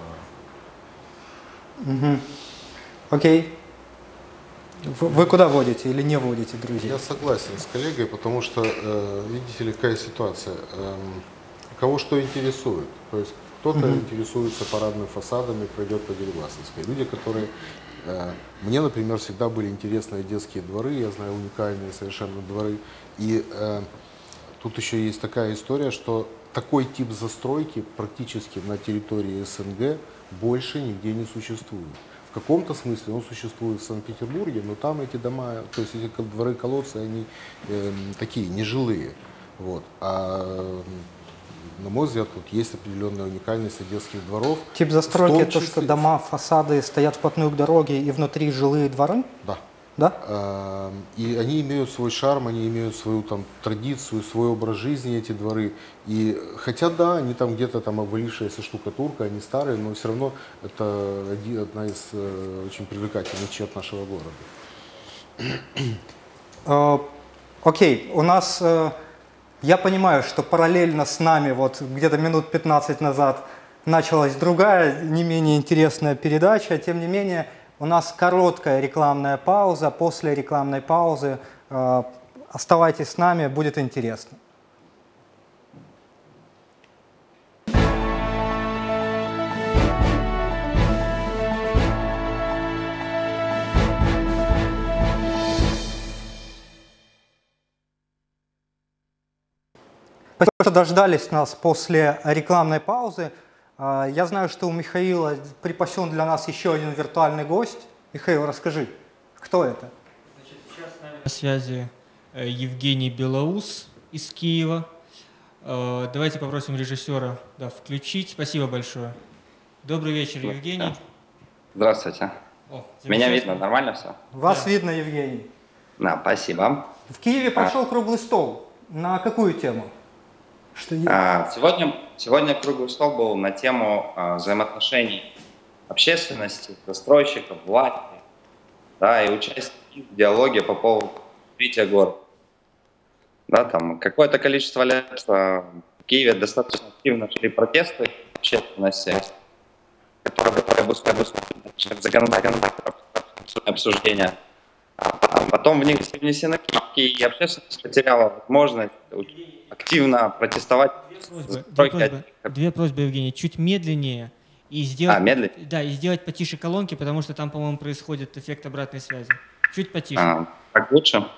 Угу. Окей. Вы, вы куда водите или не водите друзей? Я согласен с коллегой, потому что, э, видите ли, какая ситуация. Э, кого что интересует. То есть кто-то mm-hmm. интересуется парадными фасадами, пройдет по Дерибасовской. Люди, которые... Э, мне, например, всегда были интересны детские дворы, я знаю уникальные совершенно дворы. И э, тут еще есть такая история, что такой тип застройки практически на территории СНГ больше нигде не существует. В каком-то смысле он существует в Санкт-Петербурге, но там эти дома, то есть эти дворы-колодцы, они э, такие, нежилые. Вот. А на мой взгляд, тут есть определенная уникальность детских дворов. Тип застройки, числе... то, что дома, фасады стоят вплотную к дороге и внутри жилые дворы? Да. Да? И они имеют свой шарм, они имеют свою там традицию, свой образ жизни, эти дворы. И хотя да, они там где-то там обвалившаяся штукатурка, они старые, но все равно это одна из э, очень привлекательных черт нашего города. Э, окей, у нас, э, я понимаю, что параллельно с нами, вот где-то минут пятнадцать назад, началась другая, не менее интересная передача, тем не менее, у нас короткая рекламная пауза. После рекламной паузы э, оставайтесь с нами, будет интересно. Спасибо, что дождались нас после рекламной паузы. Я знаю, что у Михаила припасен для нас еще один виртуальный гость. Михаил, расскажи, кто это? Значит, сейчас с нами на связи Евгений Белоус из Киева. Давайте попросим режиссера да, включить. Спасибо большое. Добрый вечер, Евгений. Здравствуйте. О, меня видно? Нормально все? Вас да. видно, Евгений. Да, спасибо. В Киеве прошел а. круглый стол. На какую тему? Что а, сегодня, сегодня круглый стол был на тему а, взаимоотношений общественности, застройщиков, власти, да, и участия в диалоге по поводу развития города. Да, там какое-то количество лет а, в Киеве достаточно активно шли протесты общественности, которые обусловили законодательное обсуждение. А потом в них внесены правки, и общественность потеряла возможность активно протестовать. Две просьбы, две просьбы, две просьбы, Евгений, чуть медленнее и сделать, а, медленнее? Да, и сделать потише колонки, потому что там, по-моему, происходит эффект обратной связи. Чуть потише. А, так лучше?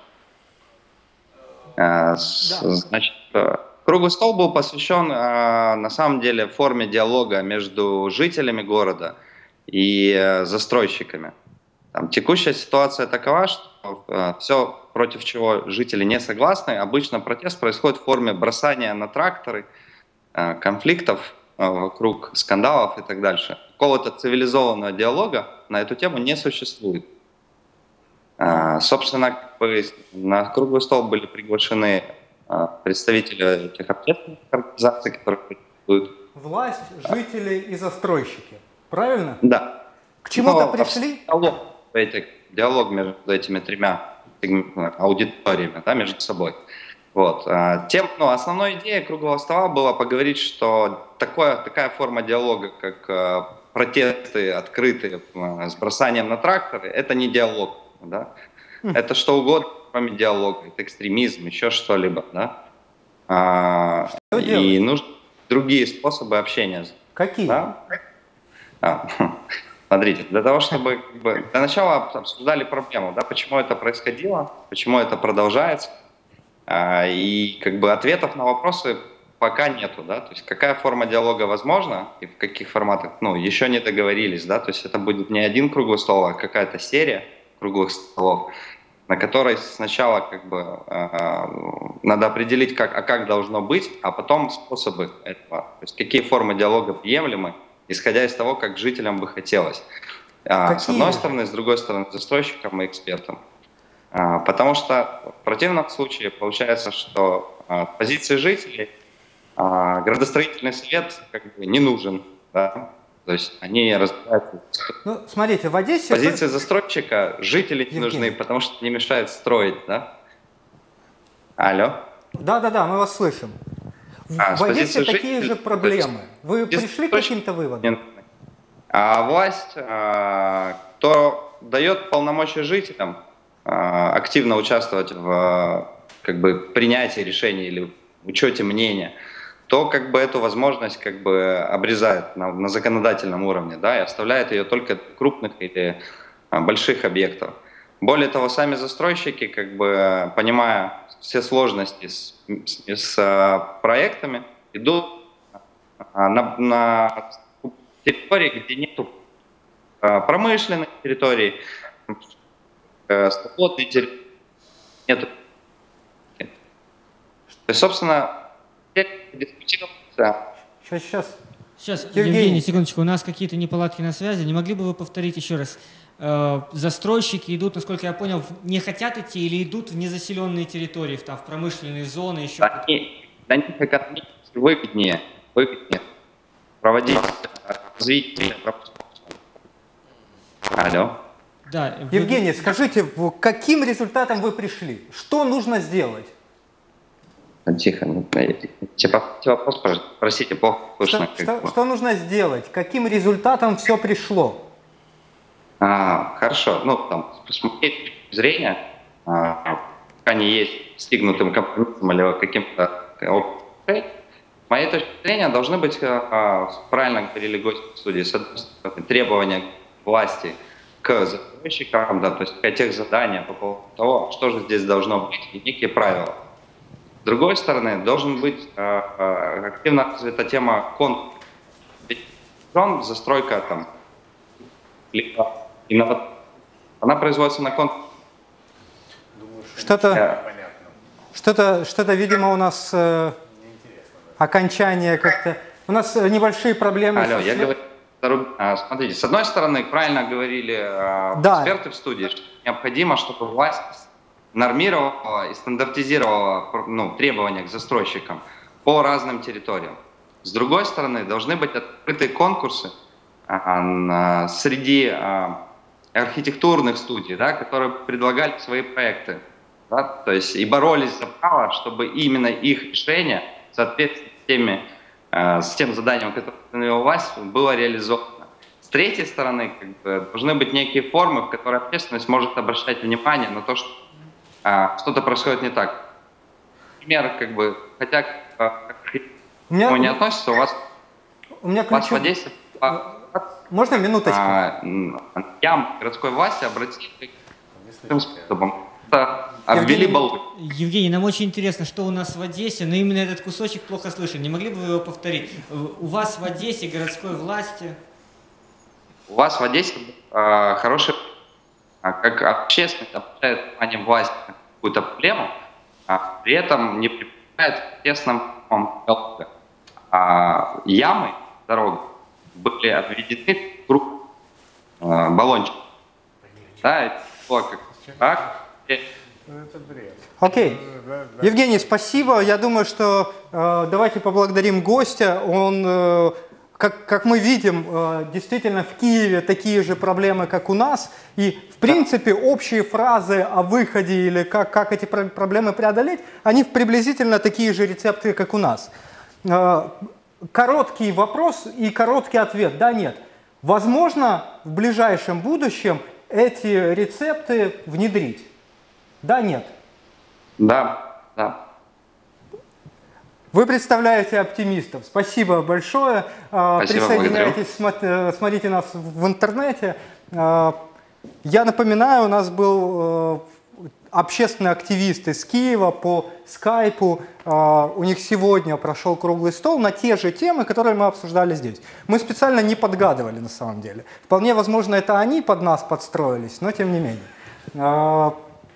А, с, да. Значит, круглый стол был посвящен, а, на самом деле, форме диалога между жителями города и а, застройщиками. Там, текущая ситуация такова, что э, все, против чего жители не согласны, обычно протест происходит в форме бросания на тракторы, э, конфликтов э, вокруг скандалов и так дальше. Какого-то цивилизованного диалога на эту тему не существует. Э, собственно, как бы на круглый стол были приглашены э, представители этих общественных организаций, которые протестуют. Власть, жители и застройщики. Правильно? Да. К чему-то Но пришли? Эти, диалог между этими тремя аудиториями, да, между собой. Вот. Тем, ну, основной идеей круглого стола было поговорить, что такое, такая форма диалога, как протесты открытые с бросанием на тракторы, это не диалог. Да? Mm. Это что угодно, кроме диалога. Это экстремизм, еще что-либо. Да? А, что и делать? Нужны другие способы общения. Какие? Да? А, Смотрите, для того, чтобы как бы, для начала обсуждали проблему, да, почему это происходило, почему это продолжается, а, и как бы ответов на вопросы пока нету, да, то есть какая форма диалога возможна и в каких форматах, ну, еще не договорились, да, то есть это будет не один круглый стол, а какая-то серия круглых столов, на которой сначала как бы а, надо определить, как, а как должно быть, а потом способы этого, то есть какие формы диалога приемлемы, исходя из того, как жителям бы хотелось. А, с одной стороны, с другой стороны, застройщикам и экспертам. А, потому что в противном случае получается, что а, с позиции жителей а, градостроительный совет как бы не нужен. Да? То есть они разбираются. Ну, смотрите, в Одессе... Позиция застройщика, жители не нужны, потому что не мешают строить, да? Алло? Да-да-да, мы вас слышим. А, в Одессе жителей, такие же проблемы. Вы пришли к каким-то выводам? А власть, а, кто дает полномочия жителям а, активно участвовать в как бы, принятии решений или учете мнения, то как бы эту возможность как бы обрезает на, на законодательном уровне, да, и оставляет ее только крупных или а, больших объектов. Более того, сами застройщики, как бы понимая все сложности с, с, с а, проектами, идут а, на, на территории, где нету а, промышленной территории, а, свободной территории, нету. То есть, собственно, Сейчас, сейчас. Сейчас, Евгений. Евгений, секундочку, у нас какие-то неполадки на связи. Не могли бы вы повторить еще раз? Э, застройщики идут, насколько я понял, не хотят идти или идут в незаселенные территории, в, там, в промышленные зоны, еще? Они, для них экономически выгоднее, выгоднее проводить развитие. Алло. Да. Вы... Евгений, скажите, к каким результатам вы пришли? Что нужно сделать? Тихо, типа вопрос, простите, плохо слышно. Что, что, что нужно сделать? К каким результатам все пришло? А, хорошо, ну там с моей точки зрения, а, пока не есть достигнутым компромиссом или каким-то с моей точки зрения должны быть, а, правильно говорили гости в студии, с одной стороны, требования власти к застройщикам, да, то есть к тех задания по поводу того, что же здесь должно быть, и некие правила. С другой стороны, должен быть э, э, активно развита тема конкурса. Застройка там, она производится на конкурсе. Что-то, что-то, что-то, видимо, у нас э, окончание как-то... У нас небольшие проблемы. Алло, с... я говорю, смотрите, с одной стороны, правильно говорили э, да. эксперты в студии, что необходимо, чтобы власть нормировала и стандартизировала ну, требования к застройщикам по разным территориям. С другой стороны, должны быть открытые конкурсы а, среди а, архитектурных студий, да, которые предлагали свои проекты. Да, то есть и боролись за право, чтобы именно их решение соответствовало с, теми, а, с тем заданием, которое установила власть, было реализовано. С третьей стороны, как бы, должны быть некие формы, в которые общественность может обращать внимание на то, что А, что-то происходит не так. Например, как бы, хотя к меня... не относится, у вас, у меня у вас ключ... в Одессе... Можно минуточку? А, ям городской власти обратились таким способом. Обвели баллон. Евгений, нам очень интересно, что у нас в Одессе, но именно этот кусочек плохо слышен. Не могли бы вы его повторить? У вас в Одессе городской власти... У вас в Одессе а, хороший... как общественность обращает внимание власти на какую-то проблему, а при этом не прибегает к тесным диалогам. А ямы дорог были обведены в круг а, баллончиков. Да, это было как так. Окей. Okay. Евгений, спасибо. Я думаю, что э, давайте поблагодарим гостя. Он... Э, Как, как мы видим, действительно в Киеве такие же проблемы, как у нас. И, в принципе, общие фразы о выходе или как, как эти проблемы преодолеть, они приблизительно такие же рецепты, как у нас. Короткий вопрос и короткий ответ. Да, нет. Возможно, в ближайшем будущем эти рецепты внедрить? Да, нет? Да, да. Вы представляете оптимистов. Спасибо большое. Спасибо, присоединяйтесь, благодарю. Смотрите нас в интернете. Я напоминаю, у нас был общественный активист из Киева по скайпу. У них сегодня прошел круглый стол на те же темы, которые мы обсуждали здесь. Мы специально не подгадывали на самом деле. Вполне возможно, это они под нас подстроились, но тем не менее.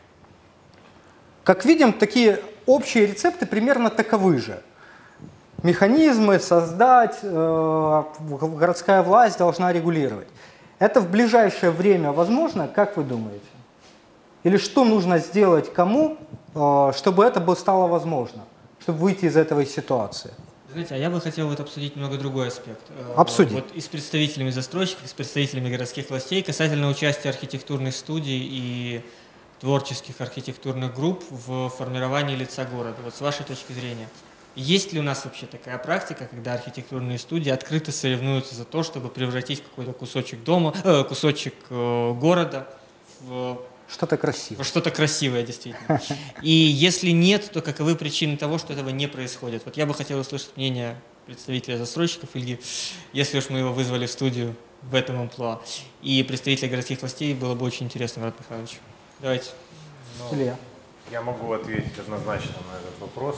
Как видим, такие общие рецепты примерно таковы же. Механизмы создать, э, городская власть должна регулировать. Это в ближайшее время возможно, как вы думаете? Или что нужно сделать кому, э, чтобы это стало возможно, чтобы выйти из этой ситуации? Знаете, а я бы хотел вот обсудить немного другой аспект. Обсуди. Вот и с представителями застройщиков, и с представителями городских властей касательно участия архитектурных студий и творческих архитектурных групп в формировании лица города. Вот с вашей точки зрения, есть ли у нас вообще такая практика, когда архитектурные студии открыто соревнуются за то, чтобы превратить какой-то кусочек дома, э, кусочек э, города в Что-то красивое. во что-то красивое, действительно. И если нет, то каковы причины того, что этого не происходит? Вот я бы хотел услышать мнение представителя застройщиков, Ильи, если уж мы его вызвали в студию в этом амплуа, и представителя городских властей, было бы очень интересно, Марат Михайлович. Давайте. Ну, Илья. я могу ответить однозначно на этот вопрос.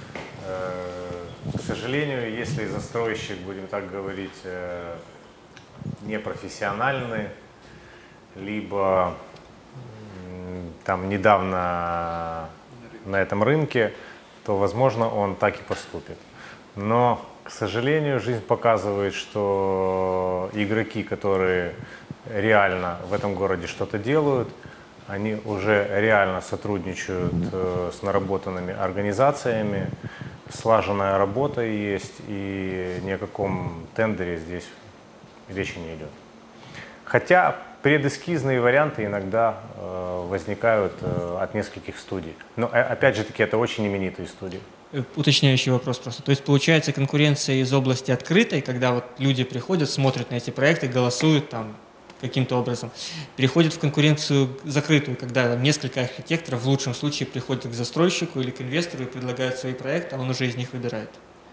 К сожалению, если застройщик, будем так говорить, непрофессиональный, либо там недавно на этом рынке, то, возможно, он так и поступит. Но, к сожалению, жизнь показывает, что игроки, которые реально в этом городе что-то делают, они уже реально сотрудничают э, с наработанными организациями, слаженная работа есть, и ни о каком тендере здесь речи не идет. Хотя предэскизные варианты иногда э, возникают э, от нескольких студий. Но, опять же таки, это очень именитые студии. Уточняющий вопрос просто. То есть получается конкуренция из области открытой, когда вот люди приходят, смотрят на эти проекты, голосуют там каким-то образом, переходит в конкуренцию закрытую, когда несколько архитекторов в лучшем случае приходят к застройщику или к инвестору и предлагают свои проекты, а он уже из них выбирает.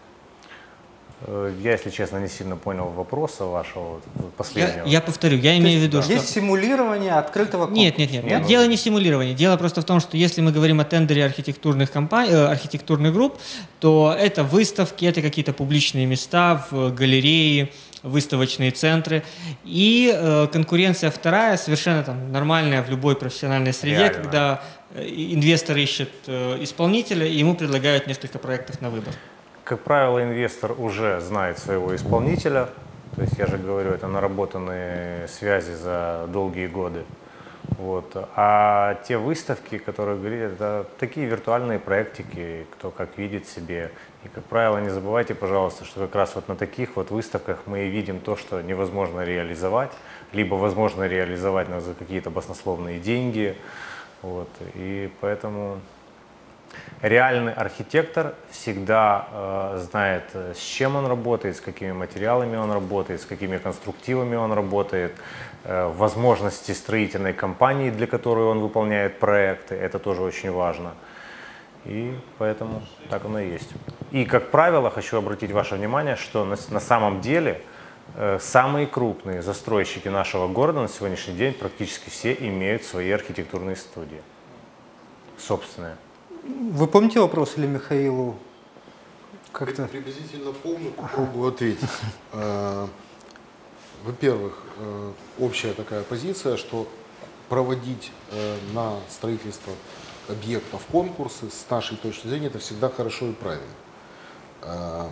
Я, если честно, не сильно понял вопроса вашего последнего. Я, я повторю, я имею в виду, что... Есть симулирование открытого конкурса? Нет, нет, нет, Нет. дело не в симулировании. Дело просто в том, что если мы говорим о тендере архитектурных, компаний, э, архитектурных групп, то это выставки, это какие-то публичные места, в галереи, выставочные центры. И э, конкуренция вторая, совершенно там, нормальная в любой профессиональной среде, Реально. когда инвестор ищет э, исполнителя, и ему предлагают несколько проектов на выбор. Как правило, инвестор уже знает своего исполнителя, то есть я же говорю, это наработанные связи за долгие годы. Вот. А те выставки, которые говорили, это такие виртуальные проектики, кто как видит себе. И, как правило, не забывайте, пожалуйста, что как раз вот на таких вот выставках мы и видим то, что невозможно реализовать, либо возможно реализовать но за какие-то баснословные деньги. Вот. И поэтому... Реальный архитектор всегда э, знает, с чем он работает, с какими материалами он работает, с какими конструктивами он работает, э, возможности строительной компании, для которой он выполняет проекты, это тоже очень важно. И поэтому так оно и есть. И, как правило, хочу обратить ваше внимание, что на, на самом деле э, самые крупные застройщики нашего города на сегодняшний день практически все имеют свои архитектурные студии, собственные. Вы помните вопрос или Михаилу? Как-то... Приблизительно помню, попробую ответить. Во-первых, общая такая позиция, что проводить на строительство объектов конкурсы с нашей точки зрения это всегда хорошо и правильно.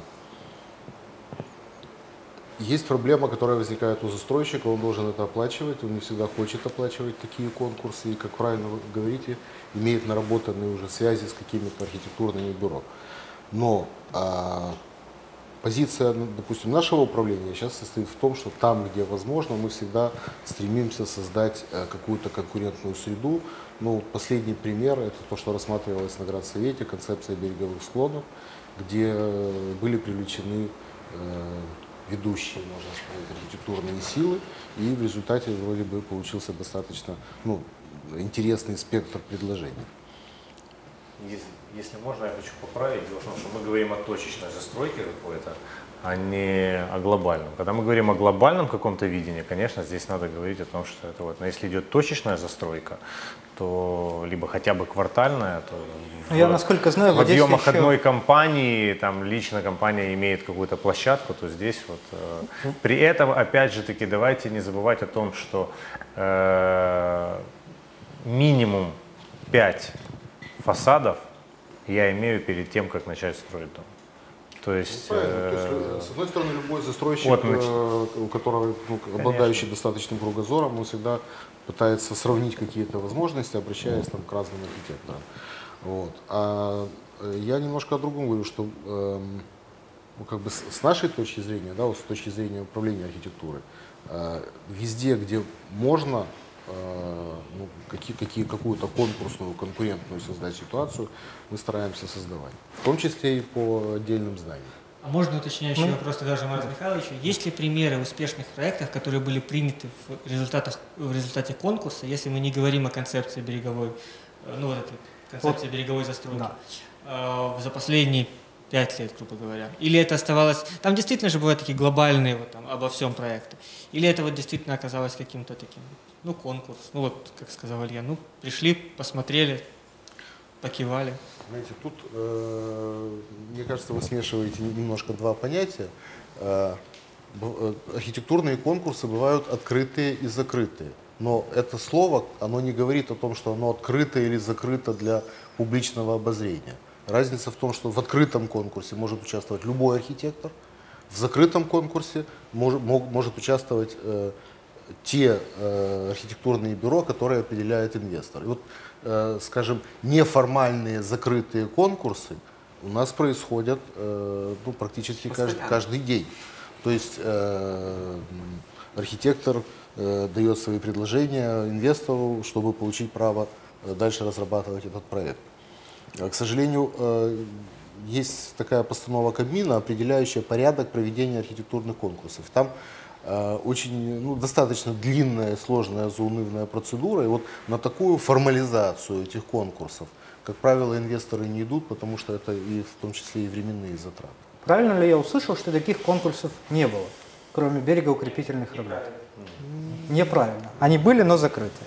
Есть проблема, которая возникает у застройщика, он должен это оплачивать, он не всегда хочет оплачивать такие конкурсы и, как правильно вы говорите, имеет наработанные уже связи с какими-то архитектурными бюро. Но а, позиция, допустим, нашего управления сейчас состоит в том, что там, где возможно, мы всегда стремимся создать а, какую-то конкурентную среду. Ну, последний пример – это то, что рассматривалось на Градсовете, концепция береговых склонов, где были привлечены э, ведущие, можно сказать, архитектурные силы, и в результате вроде бы получился достаточно ну, интересный спектр предложений. Если, если можно, я хочу поправить. Дело в том, что мы говорим о точечной застройке какой-то, а не о глобальном. Когда мы говорим о глобальном каком-то видении, конечно, здесь надо говорить о том, что это вот, но если идет точечная застройка, то либо хотя бы квартальная, то Я, в, насколько знаю, в объемах еще... одной компании, там лично компания имеет какую-то площадку, то здесь вот э, при этом, опять же таки, давайте не забывать о том, что э, минимум пять фасадов я имею перед тем, как начать строить дом. То есть, ну, э, То есть, с одной стороны, любой застройщик, вот, э, у которого ну, обладающий достаточным кругозором, он всегда пытается сравнить какие-то возможности, обращаясь там, к разным архитекторам. Вот. А я немножко о другом говорю, что э, ну, как бы с, с нашей точки зрения, да, вот с точки зрения управления архитектурой, э, везде, где можно э, ну, какие, какие, какую-то конкурсную, конкурентную создать ситуацию, мы стараемся создавать, в том числе и по отдельным зданиям. А можно уточняющий Ну, вопрос тогда же Марата Михайловичу? Есть ли примеры успешных проектов, которые были приняты в, результатах, в результате конкурса, если мы не говорим о концепции береговой, э, ну вот этой концепции Вот. береговой застройки, Да. э, за последние пять лет, грубо говоря? Или это оставалось... Там действительно же бывают такие глобальные вот, там, обо всем проекты. Или это вот действительно оказалось каким-то таким, ну, конкурс, ну вот, как сказал Илья, ну, пришли, посмотрели, покивали. Знаете, тут, э, мне кажется, вы смешиваете немножко два понятия. Э, б- э, архитектурные конкурсы бывают открытые и закрытые. Но это слово, оно не говорит о том, что оно открыто или закрыто для публичного обозрения. Разница в том, что в открытом конкурсе может участвовать любой архитектор, в закрытом конкурсе мож, мог, может участвовать э, те э, архитектурные бюро, которые определяет инвестор. И вот, э, скажем, неформальные закрытые конкурсы у нас происходят э, ну, практически каждый, каждый день. То есть э, архитектор э, дает свои предложения инвестору, чтобы получить право э, дальше разрабатывать этот проект. К сожалению, э, есть такая постанова Кабмина, определяющая порядок проведения архитектурных конкурсов. Там э, очень, ну, достаточно длинная, сложная, заунывная процедура. И вот на такую формализацию этих конкурсов, как правило, инвесторы не идут, потому что это и в том числе и временные затраты. Правильно ли я услышал, что таких конкурсов не было, кроме берегоукрепительных работ? Неправильно. Они были, но закрытые.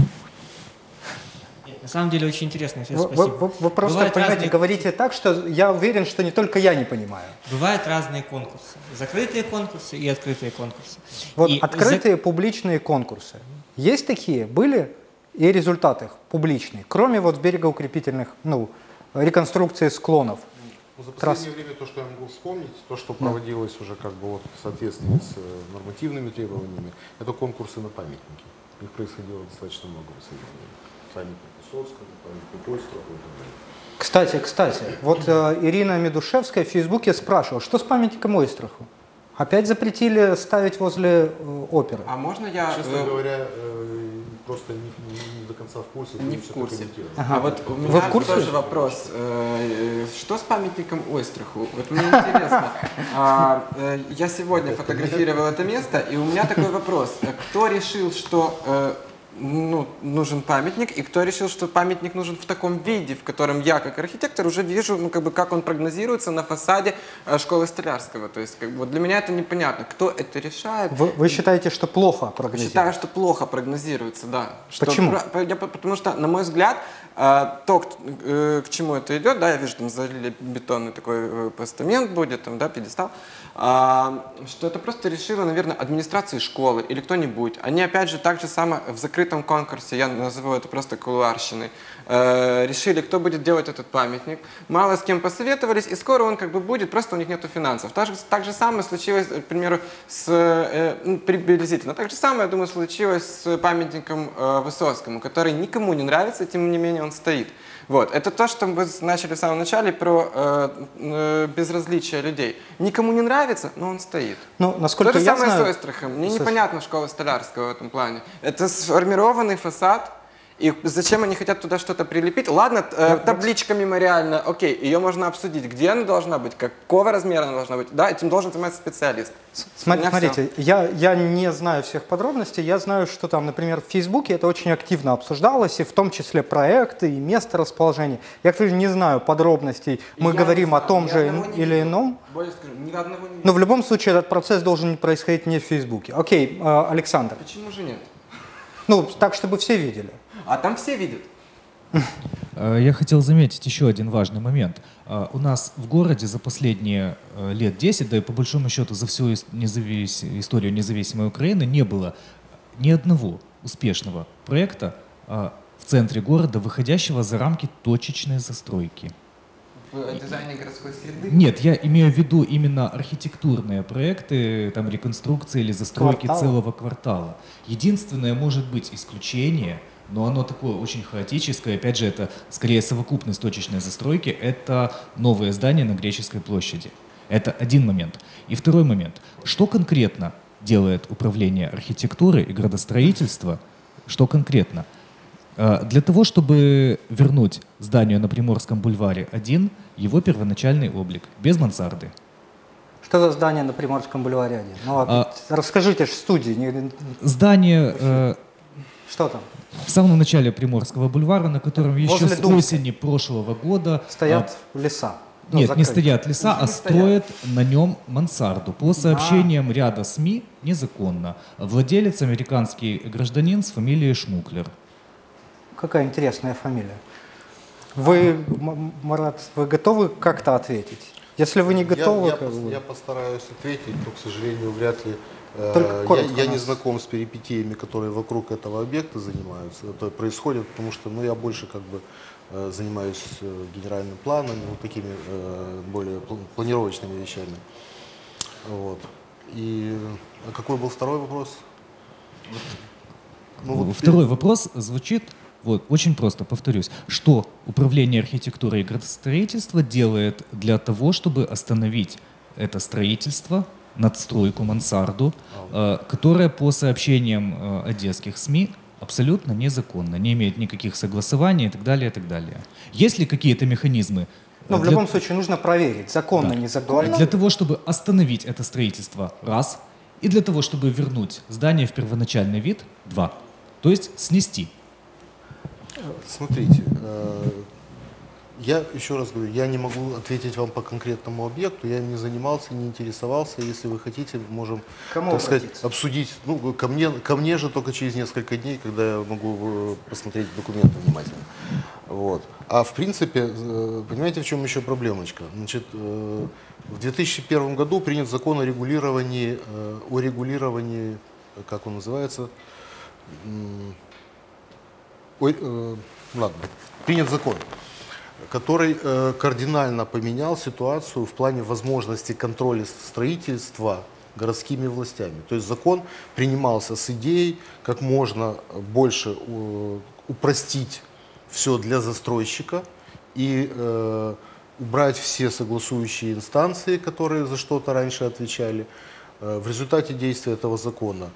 На самом деле очень интересно. Сейчас Вы, спасибо. вы- вы просто, Бывают понимаете, разные- говорите так, что я уверен, что не только я не понимаю. Бывают разные конкурсы. Закрытые конкурсы и открытые конкурсы. Вот И открытые публичные конкурсы. Есть такие? Были? И результат их публичный. Кроме вот берегоукрепительных, ну, реконструкции склонов. Ну, за Трасс. последнее время то, что я могу вспомнить, то, что проводилось уже как бы вот в соответствии с э, нормативными требованиями, это конкурсы на памятники. Их происходило достаточно много в последнее время. Памятник Высоцкому, памятник Ойстраху и так далее. Кстати, кстати, вот э, Ирина Медушевская в Фейсбуке спрашивала, что с памятником Ойстраху? Опять запретили ставить возле э, оперы. А можно я... Честно э, говоря, э, просто не, не- не до конца в курсе. Не не в курсе. Ага. А вот у Вы меня в курсе? тоже вопрос. Э, Что с памятником Ойстраху? Вот мне интересно. А, э, Я сегодня фотографировал это место, и у меня такой вопрос. Кто решил, что э, ну, нужен памятник, и кто решил, что памятник нужен в таком виде, в котором я, как архитектор, уже вижу, ну, как бы, как он прогнозируется на фасаде э, школы Столярского. То есть, как бы, вот для меня это непонятно. Кто это решает? Вы, вы считаете, что плохо Считаю, прогнозируют? что плохо прогнозируется, да. Что Почему? про- я по- потому что, на мой взгляд, э, то, к, э, к чему это идет, да, я вижу, там залили бетонный такой э, постамент будет, там, да, пьедестал, а, что это просто решила, наверное, администрация школы или кто-нибудь. Они, опять же, так же само в закрытом конкурсе, я назову это просто кулуарщиной, э, решили, кто будет делать этот памятник. Мало с кем посоветовались, и скоро он как бы будет, просто у них нету финансов. Так же, так же самое случилось, к примеру, с, э, ну, приблизительно, так же самое, я думаю, случилось с памятником э, Высоцкому, который никому не нравится, тем не менее он стоит. Вот. Это то, что мы начали в самом начале про э, э, безразличие людей. Никому не нравится, но он стоит. Ну, насколько То же я самое знаю... с Ойстрахом. Мне Слушай. непонятно школа Столярского в этом плане. Это сформированный фасад, и зачем они хотят туда что-то прилепить? Ладно, э, табличка мемориальная, окей, ее можно обсудить. Где она должна быть, какого размера она должна быть? Да, этим должен заниматься специалист. Смотри- У меня Смотрите, я, я не знаю всех подробностей, я знаю, что там, например, в Фейсбуке это очень активно обсуждалось, и в том числе проекты, и место расположения. Я, к сожалению, не знаю подробностей, мы Я говорим не о знаю, том ни же одного не или видел. ином, Более скажу, ни одного не но в любом случае этот процесс должен происходить не в Фейсбуке. Окей, э, Александр, Почему же нет? ну, так, чтобы все видели. А там все видят. Э, Я хотел заметить еще один важный момент. Э, У нас в городе за последние э, лет десять, да и по большому счету за всю ис- независ- историю независимой Украины не было ни одного успешного проекта э, в центре города, выходящего за рамки точечной застройки. В дизайне городской среды. Нет, я имею в виду именно архитектурные проекты, там реконструкции или застройки Квартала. целого квартала. Единственное может быть исключение, но оно такое очень хаотическое, опять же, это скорее совокупность точечной застройки, это новое здание на Греческой площади. Это один момент. И второй момент. Что конкретно делает управление архитектуры и градостроительства? Что конкретно? Для того, чтобы вернуть зданию на Приморском бульваре один его первоначальный облик, без мансарды. Что за здание на Приморском бульваре один? Ну, а, расскажите же в студии. Здание... Э, Что там? В самом начале Приморского бульвара, на котором еще с осени прошлого года... Стоят а, леса. Ну, нет, закрыты. Не стоят леса, не а стоят. Строят на нем мансарду. По сообщениям а. ряда СМИ, незаконно. Владелец американский гражданин с фамилией Шмуклер. Какая интересная фамилия. Вы, Марат, вы готовы как-то ответить? Если вы не готовы... Я, я, как пос, бы... я постараюсь ответить, но, к сожалению, вряд ли... Э, я я не знаком с перипетиями, которые вокруг этого объекта занимаются. Это происходит, потому что ну, я больше как бы э, занимаюсь э, генеральным планом, вот такими э, более планировочными вещами. Вот. И а какой был второй вопрос? Ну, вот второй и... вопрос звучит... Вот, очень просто, повторюсь. Что Управление архитектуры и градостроительства делает для того, чтобы остановить это строительство, надстройку, мансарду, э, которая по сообщениям э, одесских СМИ абсолютно незаконна, не имеет никаких согласований и так далее, и так далее. Есть ли какие-то механизмы? Но для... в любом случае нужно проверить, законно, да. незаконно. Для того, чтобы остановить это строительство, раз, и для того, чтобы вернуть здание в первоначальный вид, два. То есть снести. Смотрите, я еще раз говорю, я не могу ответить вам по конкретному объекту, я им не занимался, не интересовался. Если вы хотите, можем, так сказать, обсудить. Ну, ко мне, ко мне же только через несколько дней, когда я могу посмотреть документы внимательно. Вот. А в принципе, понимаете, в чем еще проблемочка? Значит, в две тысячи первом году принят закон о регулировании, о регулировании, как он называется? Ой, э, ладно, принят закон, который э, кардинально поменял ситуацию в плане возможности контроля строительства городскими властями. То есть закон принимался с идеей как можно больше э, упростить все для застройщика и э, убрать все согласующие инстанции, которые за что-то раньше отвечали. Э, в результате действия этого закона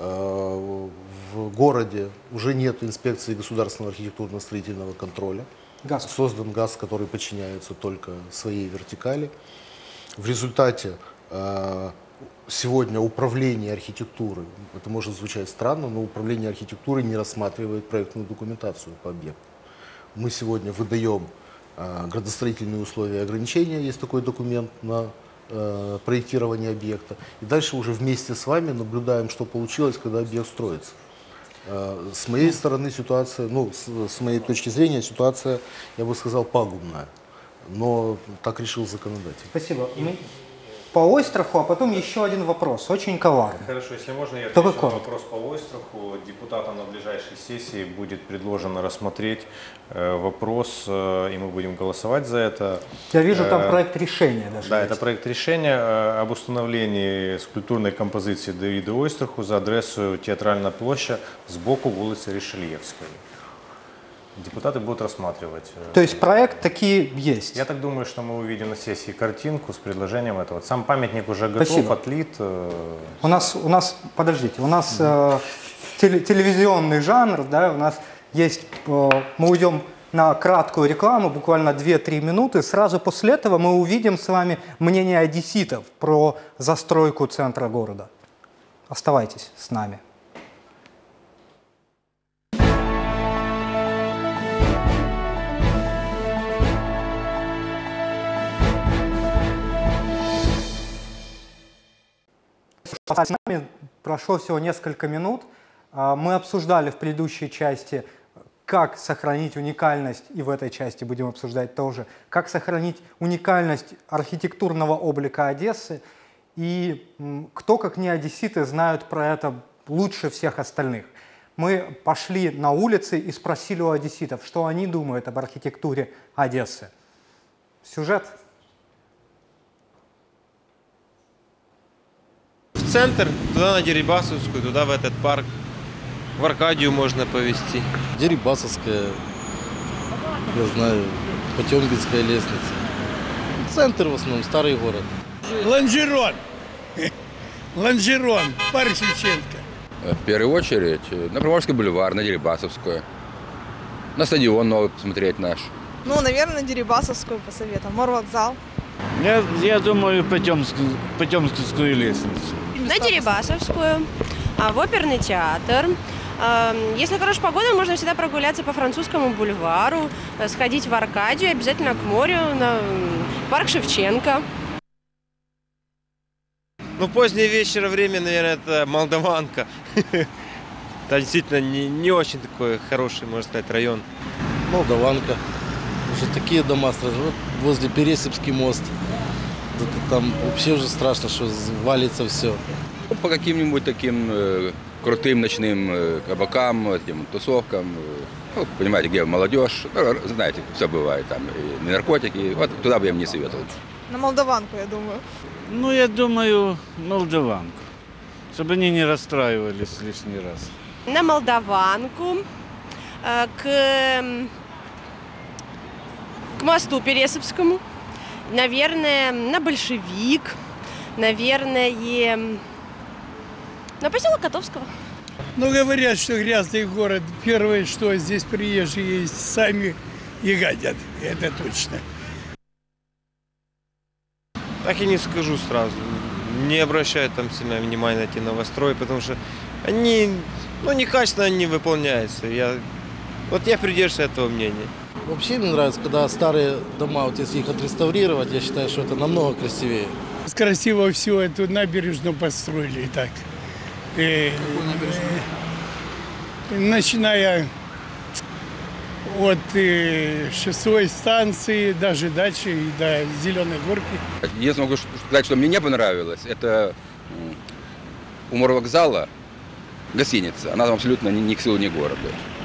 в городе уже нет инспекции государственного архитектурно-строительного контроля. ГАС. Создан ГАС, который подчиняется только своей вертикали. В результате сегодня управление архитектуры, это может звучать странно, но управление архитектурой не рассматривает проектную документацию по объекту. Мы сегодня выдаем градостроительные условия и ограничения, есть такой документ на проектирования объекта. И дальше уже вместе с вами наблюдаем, что получилось, когда объект строится. С моей стороны ситуация, ну, с, с моей точки зрения, ситуация, я бы сказал, пагубная. Но так решил законодатель. Спасибо. Мы по Ойстраху, а потом еще один вопрос, очень коварный. Хорошо, если можно, я отвечу на вопрос по Ойстраху. Депутатам на ближайшей сессии будет предложено рассмотреть э, вопрос, э, и мы будем голосовать за это. Я вижу там проект решения. Даже да, есть. Это проект решения э, об установлении скульптурной композиции Давида Ойстраху за адресою Театральна площа сбоку вулицы Ришельевской. Депутаты будут рассматривать. То есть проект такие есть? Я так думаю, что мы увидим на сессии картинку с предложением этого. Сам памятник уже готов, Спасибо. отлит. У нас, у нас, подождите, у нас э, теле, телевизионный жанр, да, у нас есть, э, мы уйдем на краткую рекламу, буквально две-три минуты. Сразу после этого мы увидим с вами мнение одесситов про застройку центра города. Оставайтесь с нами. С нами прошло всего несколько минут. Мы обсуждали в предыдущей части, как сохранить уникальность, и в этой части будем обсуждать тоже, как сохранить уникальность архитектурного облика Одессы. И кто, как не одесситы, знают про это лучше всех остальных. Мы пошли на улицы и спросили у одесситов, что они думают об архитектуре Одессы. Сюжет. В центр, туда на Дерибасовскую, туда в этот парк. В Аркадию можно повезти. Дерибасовская, я знаю, Потемкинская лестница. Центр в основном, старый город. Лонжерон. Лонжерон, парк Шевченко. В первую очередь на Приморский бульвар, на Дерибасовскую. На стадион новый посмотреть наш. Ну, наверное, на Дерибасовскую посоветую. Морвокзал. Я, я думаю, Потёмскую, Потёмкинскую лестницу. На Дерибасовскую, в оперный театр. Если хорошая погода, можно всегда прогуляться по Французскому бульвару, сходить в Аркадию, обязательно к морю, на парк Шевченко. Ну, позднее вечер время, наверное, это Молдаванка. Это действительно не, не очень такой хороший, можно сказать, район. Молдаванка. Уже такие дома сразу. Вот возле Пересипский мост. Там вообще уже страшно, что валится все. По каким-нибудь таким э, крутым ночным э, кабакам, этим тусовкам. Э, ну, понимаете, где молодежь. Ну, знаете, все бывает там. И наркотики. Вот туда бы я им не советовал. На Молдаванку, я думаю. Ну, я думаю, Молдаванку. Чтобы они не расстраивались лишний раз. На Молдаванку, к, к мосту Пересипскому, наверное, на Большевик, наверное, на поселок Котовского. Ну, говорят, что грязный город. Первое, что здесь приезжие есть, сами и гадят. Это точно. Так и не скажу сразу. Не обращаю там сильно внимания на эти новострои, потому что они, ну, некачественно не выполняются. Я, вот я придерживаюсь этого мнения. Вообще мне нравится, когда старые дома, вот если их отреставрировать, я считаю, что это намного красивее. Красиво все эту набережную построили и так. И, и, начиная от э, шестой станции, даже дальше и до Зеленой горки. Я могу сказать, что мне не понравилось. Это у Морвокзала гостиница. Она там абсолютно ни к селу, ни к городу.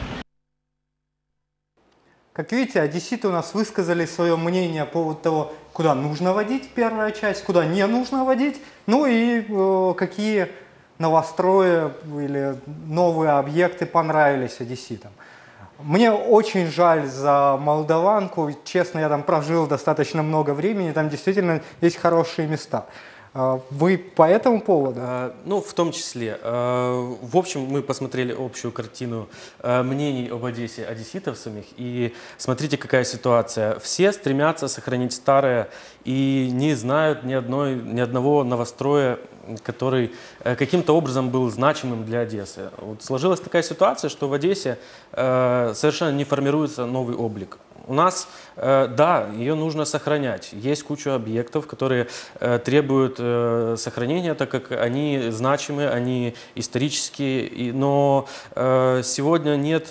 Как видите, одесситы у нас высказали свое мнение по поводу того, куда нужно водить первая часть, куда не нужно водить, ну и э, какие новострои или новые объекты понравились одесситам. Мне очень жаль за Молдаванку. Честно, я там прожил достаточно много времени, там действительно есть хорошие места. Вы по этому поводу? Ну, в том числе. В общем, мы посмотрели общую картину мнений об Одессе одесситов самих. И смотрите, какая ситуация. Все стремятся сохранить старое и не знают ни, одной, ни одного новостроя, который каким-то образом был значимым для Одессы. Вот сложилась такая ситуация, что в Одессе совершенно не формируется новый облик. У нас, да, ее нужно сохранять. Есть куча объектов, которые требуют сохранения, так как они значимы, они исторические, но сегодня нет,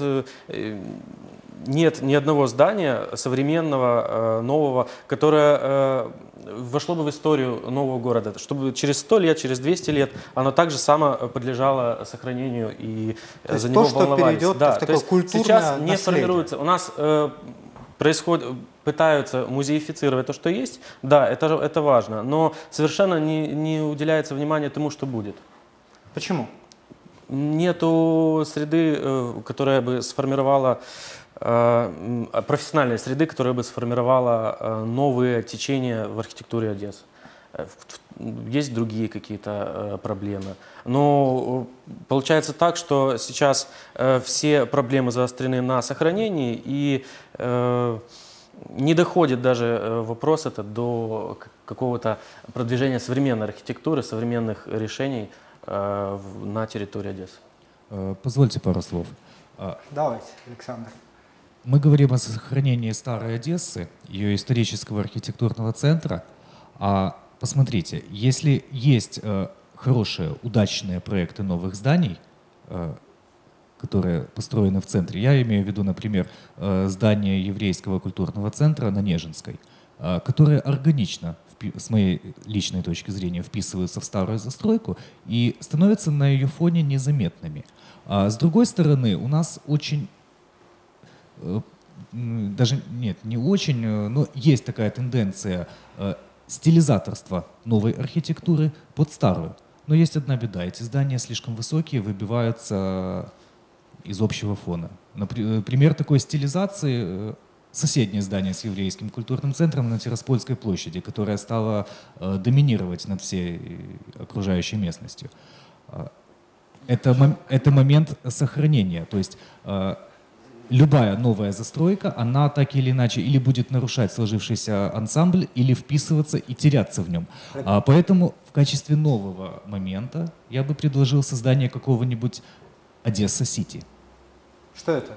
нет ни одного здания современного, нового, которое вошло бы в историю нового города, чтобы через сто лет, через двести лет оно также само подлежало сохранению и то за него то, волновались. Что да, в такое культурное сейчас наследие. Не формируется. У нас э, происходит, пытаются музеифицировать то, что есть. Да, это, это важно, но совершенно не, не уделяется внимания тому, что будет. Почему? Нету среды, э, которая бы сформировала профессиональной среды, которая бы сформировала новые течения в архитектуре Одессы. Есть другие какие-то проблемы. Но получается так, что сейчас все проблемы заострены на сохранении, и не доходит даже вопрос этот до какого-то продвижения современной архитектуры, современных решений на территории Одессы. Позвольте пару слов. Давайте, Александр. Мы говорим о сохранении старой Одессы, ее исторического архитектурного центра. А посмотрите, если есть э, хорошие, удачные проекты новых зданий, э, которые построены в центре, я имею в виду, например, э, здание еврейского культурного центра на Нежинской, э, которые органично, с моей личной точки зрения, вписываются в старую застройку и становятся на ее фоне незаметными. А с другой стороны, у нас очень... даже нет, не очень, но есть такая тенденция стилизаторства новой архитектуры под старую. Но есть одна беда, эти здания слишком высокие, выбиваются из общего фона. Например, такой стилизации соседнее здание с еврейским культурным центром на Тираспольской площади, которое стало э, доминировать над всей окружающей местностью. Это, мом, это момент сохранения, то есть э, любая новая застройка, она так или иначе или будет нарушать сложившийся ансамбль, или вписываться и теряться в нем. А, поэтому в качестве нового момента я бы предложил создание какого-нибудь Одесса-Сити. Что это?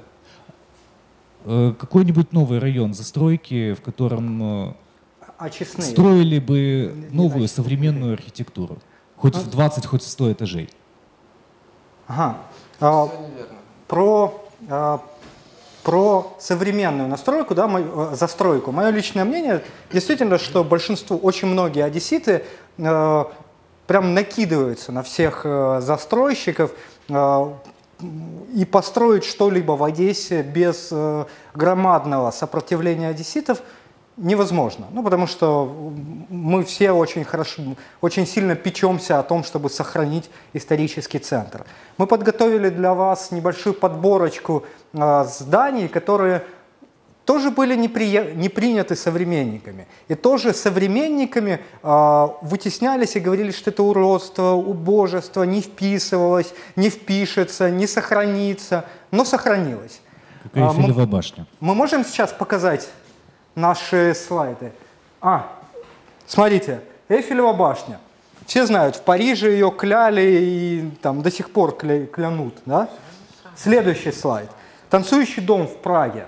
Какой-нибудь новый район застройки, в котором Очистные. Строили бы новую современную архитектуру. Хоть в двадцать, хоть в сто этажей. Ага. А, про, а, про современную настройку, да, мою, застройку. Мое личное мнение, действительно, что большинство, очень многие одесситы э, прям накидываются на всех э, застройщиков, э, и построить что-либо в Одессе без э, громадного сопротивления одесситов невозможно. Ну, потому что мы все очень хорошо, очень сильно печемся о том, чтобы сохранить исторический центр. Мы подготовили для вас небольшую подборочку э, зданий, которые тоже были не, при, не приняты современниками. И тоже современниками э, вытеснялись и говорили, что это уродство, убожество, не вписывалось, не впишется, не сохранится, но сохранилось. Как Эйфелева башня. Мы можем сейчас показать наши слайды? А, смотрите, Эйфелева башня. Все знают, в Париже ее кляли и там до сих пор кля, клянут. Да? Следующий слайд. Танцующий дом в Праге.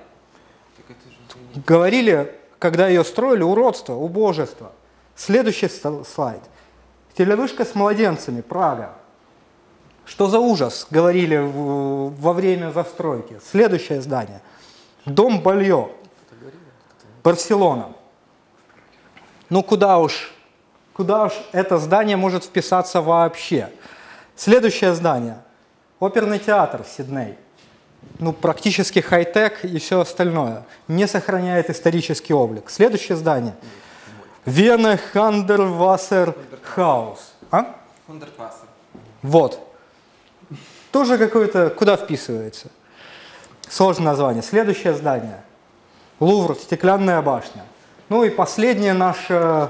Говорили, когда ее строили, уродство, убожество. Следующий слайд. Телевышка с младенцами, Прага. Что за ужас, говорили в, во время застройки. Следующее здание. Дом Бальо, Барселона. Ну куда уж, куда уж это здание может вписаться вообще. Следующее здание. Оперный театр в Сидней. Ну, практически хай-тек и все остальное. Не сохраняет исторический облик. Следующее здание. Вена Хандервассер Хаус. А? Хандервассер. Вот. Тоже какое-то... Куда вписывается? Сложное название. Следующее здание. Лувр, стеклянная башня. Ну и последний наш э,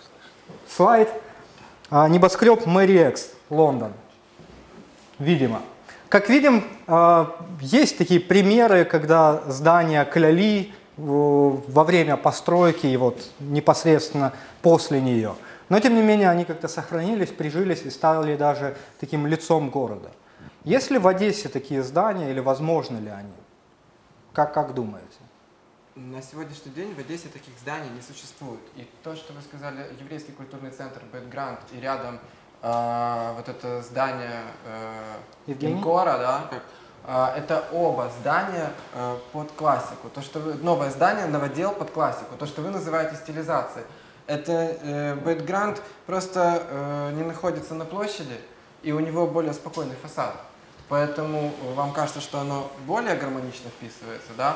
слайд. А, небоскреб Мэри Экс, Лондон. Видимо. Как видим, есть такие примеры, когда здания кляли во время постройки и вот непосредственно после нее. Но тем не менее они как-то сохранились, прижились и стали даже таким лицом города. Есть ли в Одессе такие здания или возможны ли они? Как, как думаете? На сегодняшний день в Одессе таких зданий не существует. И то, что вы сказали, еврейский культурный центр Бэтгрант и рядом Uh, вот это здание uh, Генкора, да, как, uh, это оба здания uh, под классику. То, что вы, новое здание новодел под классику. То, что вы называете стилизацией. Это uh, Бэтгрант просто uh, не находится на площади, и у него более спокойный фасад. Поэтому вам кажется, что оно более гармонично вписывается, да?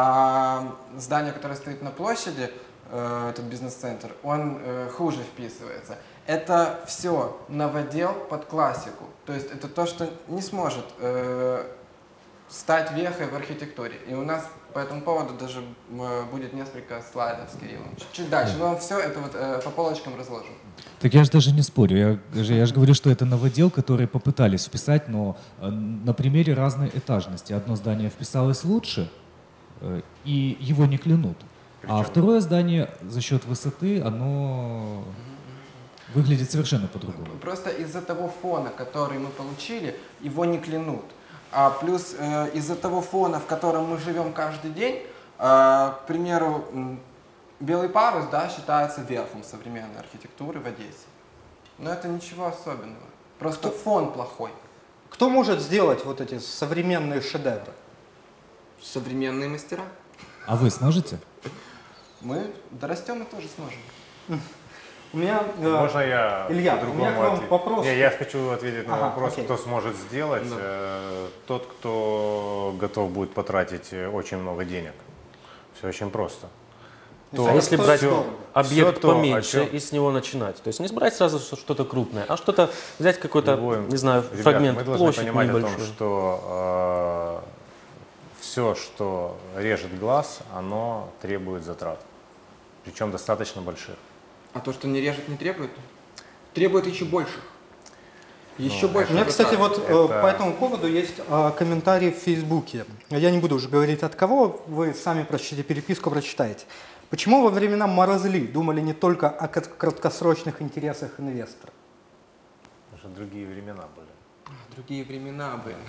А здание, которое стоит на площади, uh, этот бизнес-центр, он uh, хуже вписывается. Это все новодел под классику. То есть это то, что не сможет э, стать вехой в архитектуре. И у нас по этому поводу даже э, будет несколько слайдов с Кириллом. Чуть дальше, но все это вот э, по полочкам разложим. Так я же даже не спорю. Я, я же говорю, что это новодел, который попытались вписать, но э, на примере разной этажности. Одно здание вписалось лучше, э, и его не клянут. Причем? А второе здание за счет высоты, оно... выглядит совершенно по-другому. Просто из-за того фона, который мы получили, его не клянут. А плюс э, из-за того фона, в котором мы живем каждый день, э, к примеру, Белый парус, да, считается верхом современной архитектуры в Одессе. Но это ничего особенного. Просто кто, фон плохой. Кто может сделать вот эти современные шедевры? Современные мастера. А вы сможете? Мы дорастем и тоже сможем. У меня, Можно я Илья, у меня к вам ответ... вопрос. Я, я хочу ответить на ага, вопрос, окей. кто сможет сделать. Да. Э, тот, кто готов будет потратить очень много денег. Все очень просто. То а если брать все, объект все поменьше то, и с него начинать? То есть не брать сразу что-то крупное, а что-то взять какой-то, не знаю, Ребят, фрагмент мы должны площади понимать небольшую. о том, что э, все, что режет глаз, оно требует затрат, причем достаточно больших. А то, что не режет, не требует? Требует еще больших. Еще Ну, больше. У меня, кстати, вот э, Это- по этому поводу есть э, комментарий в Фейсбуке. Я не буду уже говорить от кого, вы сами прочтите переписку, прочитаете. Почему во времена Морозли думали не только о кат- краткосрочных интересах инвестора? Потому что другие времена были. Другие времена были.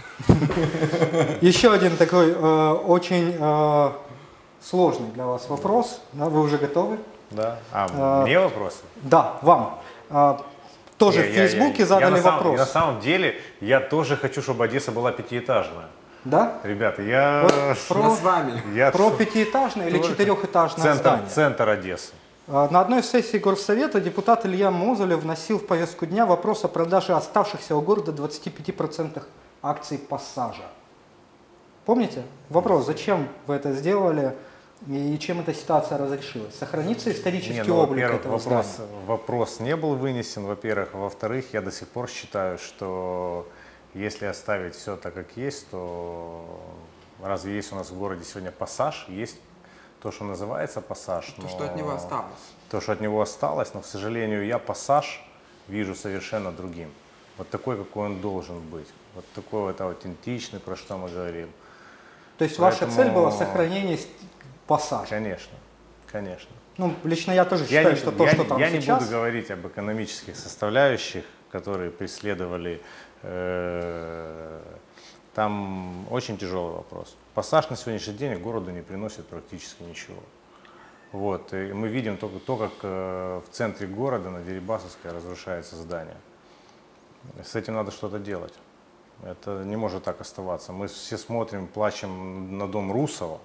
Еще один такой э, очень э, сложный для вас вопрос. Да, вы уже готовы? Да. А, А, мне вопросы? Да, вам. А, тоже Не, в я- я- Фейсбуке я задали на самом- вопрос. На самом деле, я тоже хочу, чтобы Одесса была пятиэтажная. Да? Ребята, я... Вот про, с вами. Я про т- пятиэтажное или тоже- четырехэтажное центр, здание. центр Одессы. А, На одной из сессий Горсовета депутат Илья Мозолев вносил в повестку дня вопрос о продаже оставшихся у города двадцати пяти процентов акций «Пассажа». Помните? Вопрос, зачем вы это сделали и чем эта ситуация разрешилась? Сохранится исторический Не, ну, облик во-первых, этого вопрос, здания? вопрос не был вынесен, во-первых. Во-вторых, я до сих пор считаю, что если оставить все так, как есть, то разве есть у нас в городе сегодня «Пассаж»? Есть то, что называется «Пассаж». То, но- что от него осталось. То, что от него осталось, но, к сожалению, я «Пассаж» вижу совершенно другим. Вот такой, какой он должен быть. Вот такой вот аутентичный, про что мы говорим. То есть ваша Поэтому- цель была сохранение ст- «Пассажа». Конечно, конечно. Ну, лично я тоже Я считаю, не, что то, я что не- там я не сейчас... буду говорить об экономических составляющих, которые преследовали. э, Там очень тяжелый вопрос. «Пассаж» на сегодняшний день городу не приносит практически ничего. Вот. И мы видим только то, как э, в центре города на Дерибасовской разрушается здание. С этим надо что-то делать. Это не может так оставаться. Мы все смотрим, плачем на дом Русова,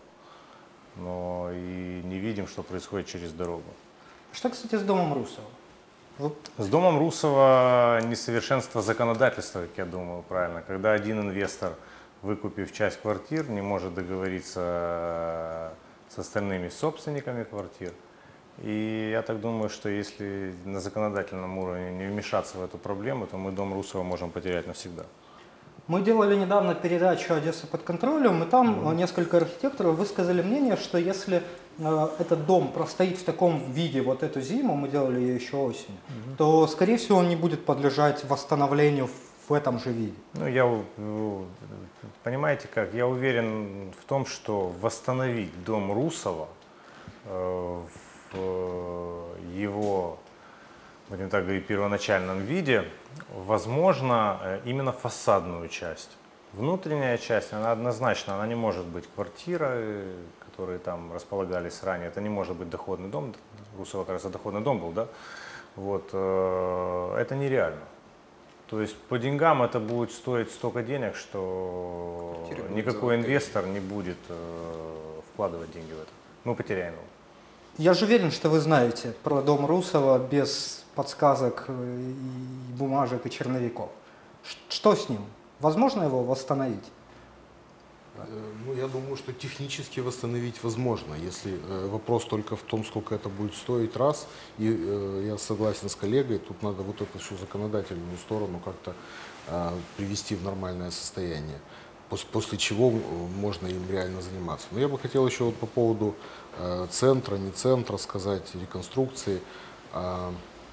но и не видим, что происходит через дорогу. Что, кстати, с домом Русова? Вот С домом Русова несовершенство законодательства, как я думаю, правильно. Когда один инвестор, выкупив часть квартир, не может договориться с остальными собственниками квартир. И я так думаю, что если на законодательном уровне не вмешаться в эту проблему, то мы дом Русова можем потерять навсегда. Мы делали недавно передачу «Одесса под контролем», и там э, несколько архитекторов высказали мнение, что если э, этот дом простоит в таком виде вот эту зиму, мы делали ее еще осенью, то, скорее всего, он не будет подлежать восстановлению в этом же виде. Ну, я, у- у- понимаете как, я уверен в том, что восстановить дом Русова э, в э, его, будем так говорить, первоначальном виде, возможно, э, именно фасадную часть. Внутренняя часть, она однозначно, она не может быть квартирой, которые там располагались ранее, это не может быть доходный дом, Русова, кажется, доходный дом был, да? Вот, э, это нереально. То есть по деньгам это будет стоить столько денег, что Квартиры будут никакой золотые. инвестор не будет э, вкладывать деньги в это. Мы потеряем его. Я же уверен, что вы знаете про дом Русова без подсказок э, и бумажек и черновиков. Ш- Что с ним? Возможно его восстановить? Э, Ну, я думаю, что технически восстановить возможно, если э, вопрос только в том, сколько это будет стоить, раз. И э, я согласен с коллегой, тут надо вот эту всю законодательную сторону как-то э, привести в нормальное состояние, пос- после чего э, можно им реально заниматься. Но я бы хотел еще вот по поводу э, центра, не центра сказать, реконструкции. А,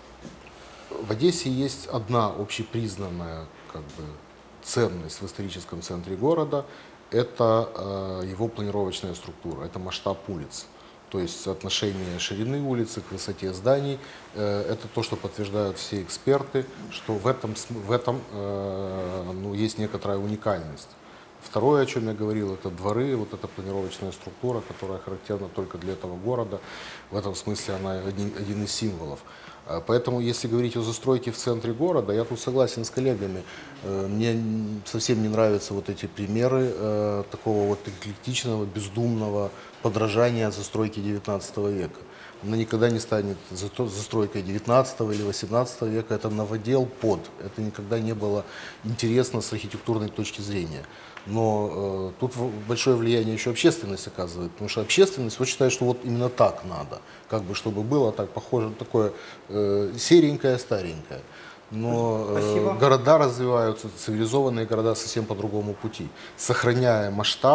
В Одессе есть одна общепризнанная как бы, ценность в историческом центре города. Это э, его планировочная структура, это масштаб улиц. То есть соотношение ширины улицы к высоте зданий. Э, это то, что подтверждают все эксперты, что в этом, см- в этом э, ну, есть некоторая уникальность. Второе, о чем я говорил, это дворы, вот эта планировочная структура, которая характерна только для этого города. В этом смысле она один, один из символов. А Поэтому, если говорить о застройке в центре города, я тут согласен с коллегами. Э, Мне н- совсем не нравятся вот эти примеры э, такого вот эклектичного, бездумного подражания застройки девятнадцатого века. Она никогда не станет зато- застройкой девятнадцатого или восемнадцатого века. Это новодел под. Это никогда не было интересно с архитектурной точки зрения. Но э, тут в- большое влияние еще общественность оказывает, потому что общественность вот считает, что вот именно так надо, как бы чтобы было так похоже, такое э, серенькое, старенькое. Но э, Спасибо. города развиваются, цивилизованные города совсем по другому пути, сохраняя масштаб,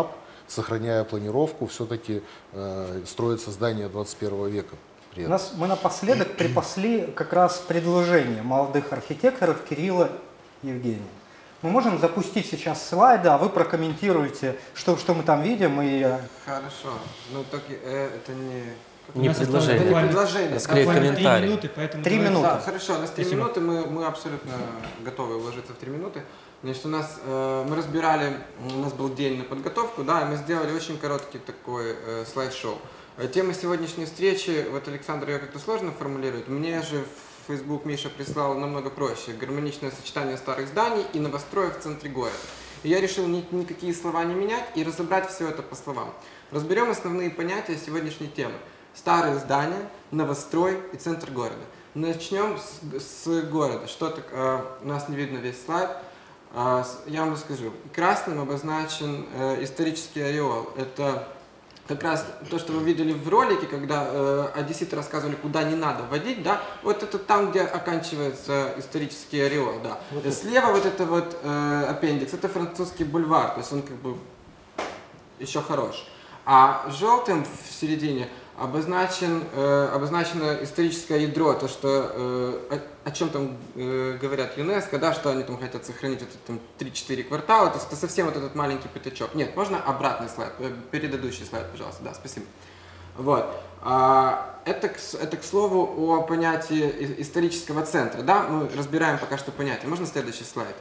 сохраняя планировку, все-таки э, строится здание двадцать первого века. У нас мы напоследок припасли как раз предложение молодых архитекторов Кирилла и Евгения. Мы можем запустить сейчас слайды, а вы прокомментируете, что, что мы там видим. И... Хорошо. Ну, так, э, это не... Не предложение. Это не предложение. Это скорее комментарий. Три минуты, поэтому Три давайте... минуты. Да, хорошо, у нас три Спасибо. минуты, мы, мы абсолютно готовы уложиться в три минуты. Значит, у нас, э, мы разбирали, у нас был день на подготовку, да, и мы сделали очень короткий такой э, слайд-шоу. Тема сегодняшней встречи, вот Александр ее как-то сложно формулирует, мне же в Facebook Миша прислал намного проще. Гармоничное сочетание старых зданий и новостроек в центре города. И я решил ни, никакие слова не менять и разобрать все это по словам. Разберем основные понятия сегодняшней темы. Старые здания, новострой и центр города. Начнем с, с города. Что так, э, у нас не видно весь слайд. Э, я вам расскажу. Красным обозначен э, исторический ореол. Это как раз то, что вы видели в ролике, когда э, одесситы рассказывали, куда не надо водить, да, вот это там, где оканчивается исторический ореол, да. Вот слева вот это вот э, аппендикс, это французский бульвар, то есть он как бы еще хорош. А желтым в середине обозначен, э, обозначено историческое ядро, то, что, э, о, о чем там э, говорят ЮНЕСКО, да, что они там хотят сохранить вот это, три-четыре квартала, то есть это совсем вот этот маленький пятачок. Нет, можно обратный слайд, э, предыдущий слайд, пожалуйста, да, спасибо. Вот. А, это, это, к слову, о понятии исторического центра, да, мы разбираем пока что понятие. Можно следующий слайд?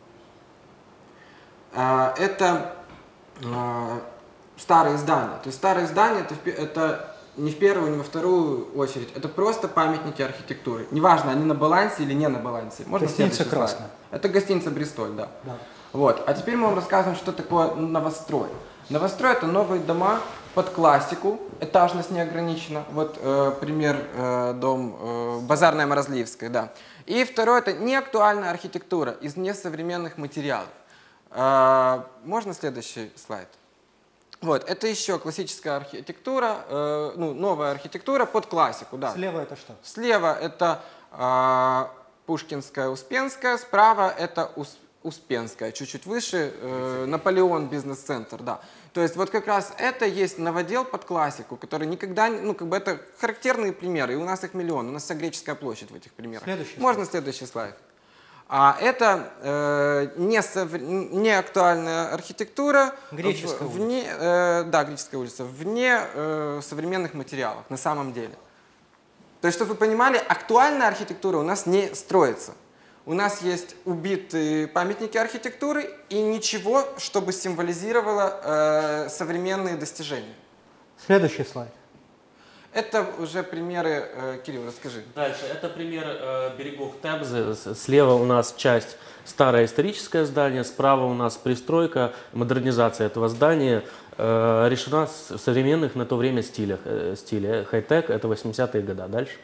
А, это а, старые здания, то есть старые здания это, это не в первую, не во вторую очередь. Это просто памятники архитектуры. Неважно, они на балансе или не на балансе. Можно гостиница «Красная». Это гостиница «Бристоль», да. да. Вот. А теперь мы вам рассказываем, что такое новострой. Новострой – это новые дома под классику, этажность не ограничена. Вот э, пример, э, дом э, Базарная Морозливская, да. И второе – это неактуальная архитектура из несовременных материалов. Э, можно следующий слайд? Вот, это еще классическая архитектура, э, ну, новая архитектура под классику, да. Слева это что? Слева это э, Пушкинская, Успенская, справа это Ус, Успенская, чуть-чуть выше, э, Наполеон бизнес-центр, да. То есть вот как раз это есть новодел под классику, который никогда, ну, как бы это характерные примеры, и у нас их миллион, у нас вся Греческая площадь в этих примерах. Следующий Можно следующий слайд? А это э, не, сов... не актуальная архитектура, Греческая в, вне, э, да, Греческая улица, вне э, современных материалов, на самом деле. То есть, чтобы вы понимали, актуальная архитектура у нас не строится. У нас есть убитые памятники архитектуры и ничего, чтобы символизировало э, современные достижения. Следующий слайд. Это уже примеры, э, Кирилл, расскажи. Дальше, это пример э, берегов Темзы. Слева у нас часть старое историческое здание, справа у нас пристройка, модернизация этого здания. Э, решена в современных на то время стилях. Э, стиле хай-тек, это восьмидесятые годы. Дальше.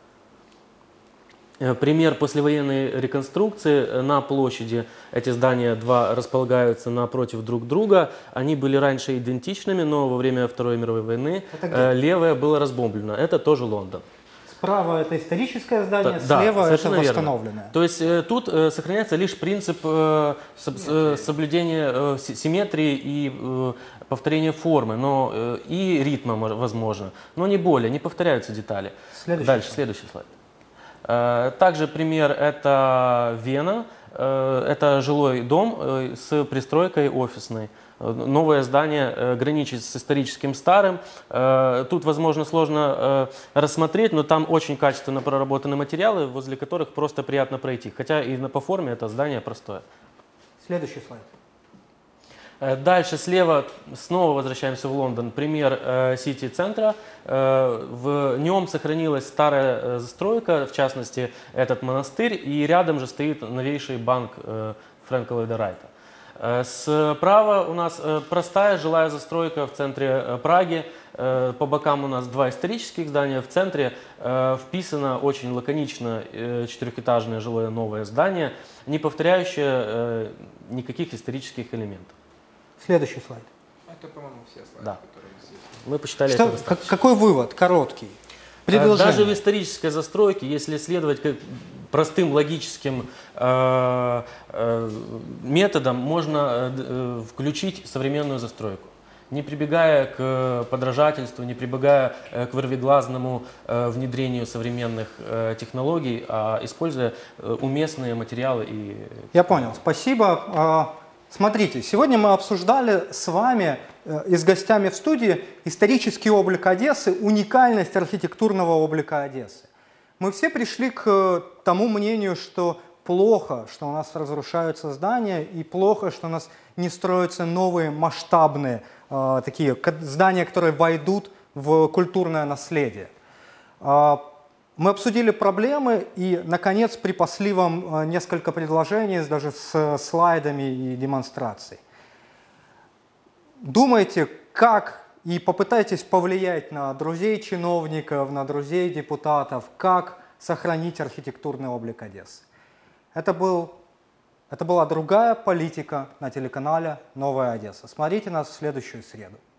Пример послевоенной реконструкции. На площади эти здания два располагаются напротив друг друга. Они были раньше идентичными, но во время Второй мировой войны левое было разбомблено. Это тоже Лондон. Справа это историческое здание, да, слева да, это восстановленное. Верно. То есть э, тут э, сохраняется лишь принцип э, соб, э, соблюдения э, симметрии и э, повторения формы, но, э, и ритма, возможно, но не более, не повторяются детали. Следующий Дальше, слайд. следующий слайд. Также пример это Вена, это жилой дом с пристройкой офисной. Новое здание граничит с историческим старым. Тут, возможно, сложно рассмотреть, но там очень качественно проработаны материалы, возле которых просто приятно пройти. Хотя и по форме это здание простое. Следующий слайд. Дальше слева снова возвращаемся в Лондон. Пример Сити-центра. Э, в нем сохранилась старая застройка, в частности этот монастырь, и рядом же стоит новейший банк э, Фрэнка Ллойда Райта. Э, справа у нас э, простая жилая застройка в центре э, Праги. Э, по бокам у нас два исторических здания. В центре э, вписано очень лаконично э, четырехэтажное жилое новое здание, не повторяющее э, никаких исторических элементов. Следующий слайд. Это, по-моему, все слайды, да. которые здесь. Мы посчитали Что, это достаточно. Какой вывод? Короткий. Предложение. Даже в исторической застройке, если следовать простым логическим э, э, методам, можно э, включить современную застройку. не прибегая к подражательству, не прибегая к вырвиглазному внедрению современных технологий, а используя уместные материалы и... Я понял, спасибо. Смотрите, сегодня мы обсуждали с вами и с гостями в студии исторический облик Одессы, уникальность архитектурного облика Одессы. Мы все пришли к тому мнению, что плохо, что у нас разрушаются здания, и плохо, что у нас не строятся новые масштабные э, такие здания, которые войдут в культурное наследие. Э, мы обсудили проблемы и, наконец, припасли вам э, несколько предложений, даже с слайдами и демонстрацией. Думайте, как, и попытайтесь повлиять на друзей чиновников, на друзей депутатов, как сохранить архитектурный облик Одессы. Это, был, это была другая политика на телеканале «Новая Одесса». Смотрите нас в следующую среду.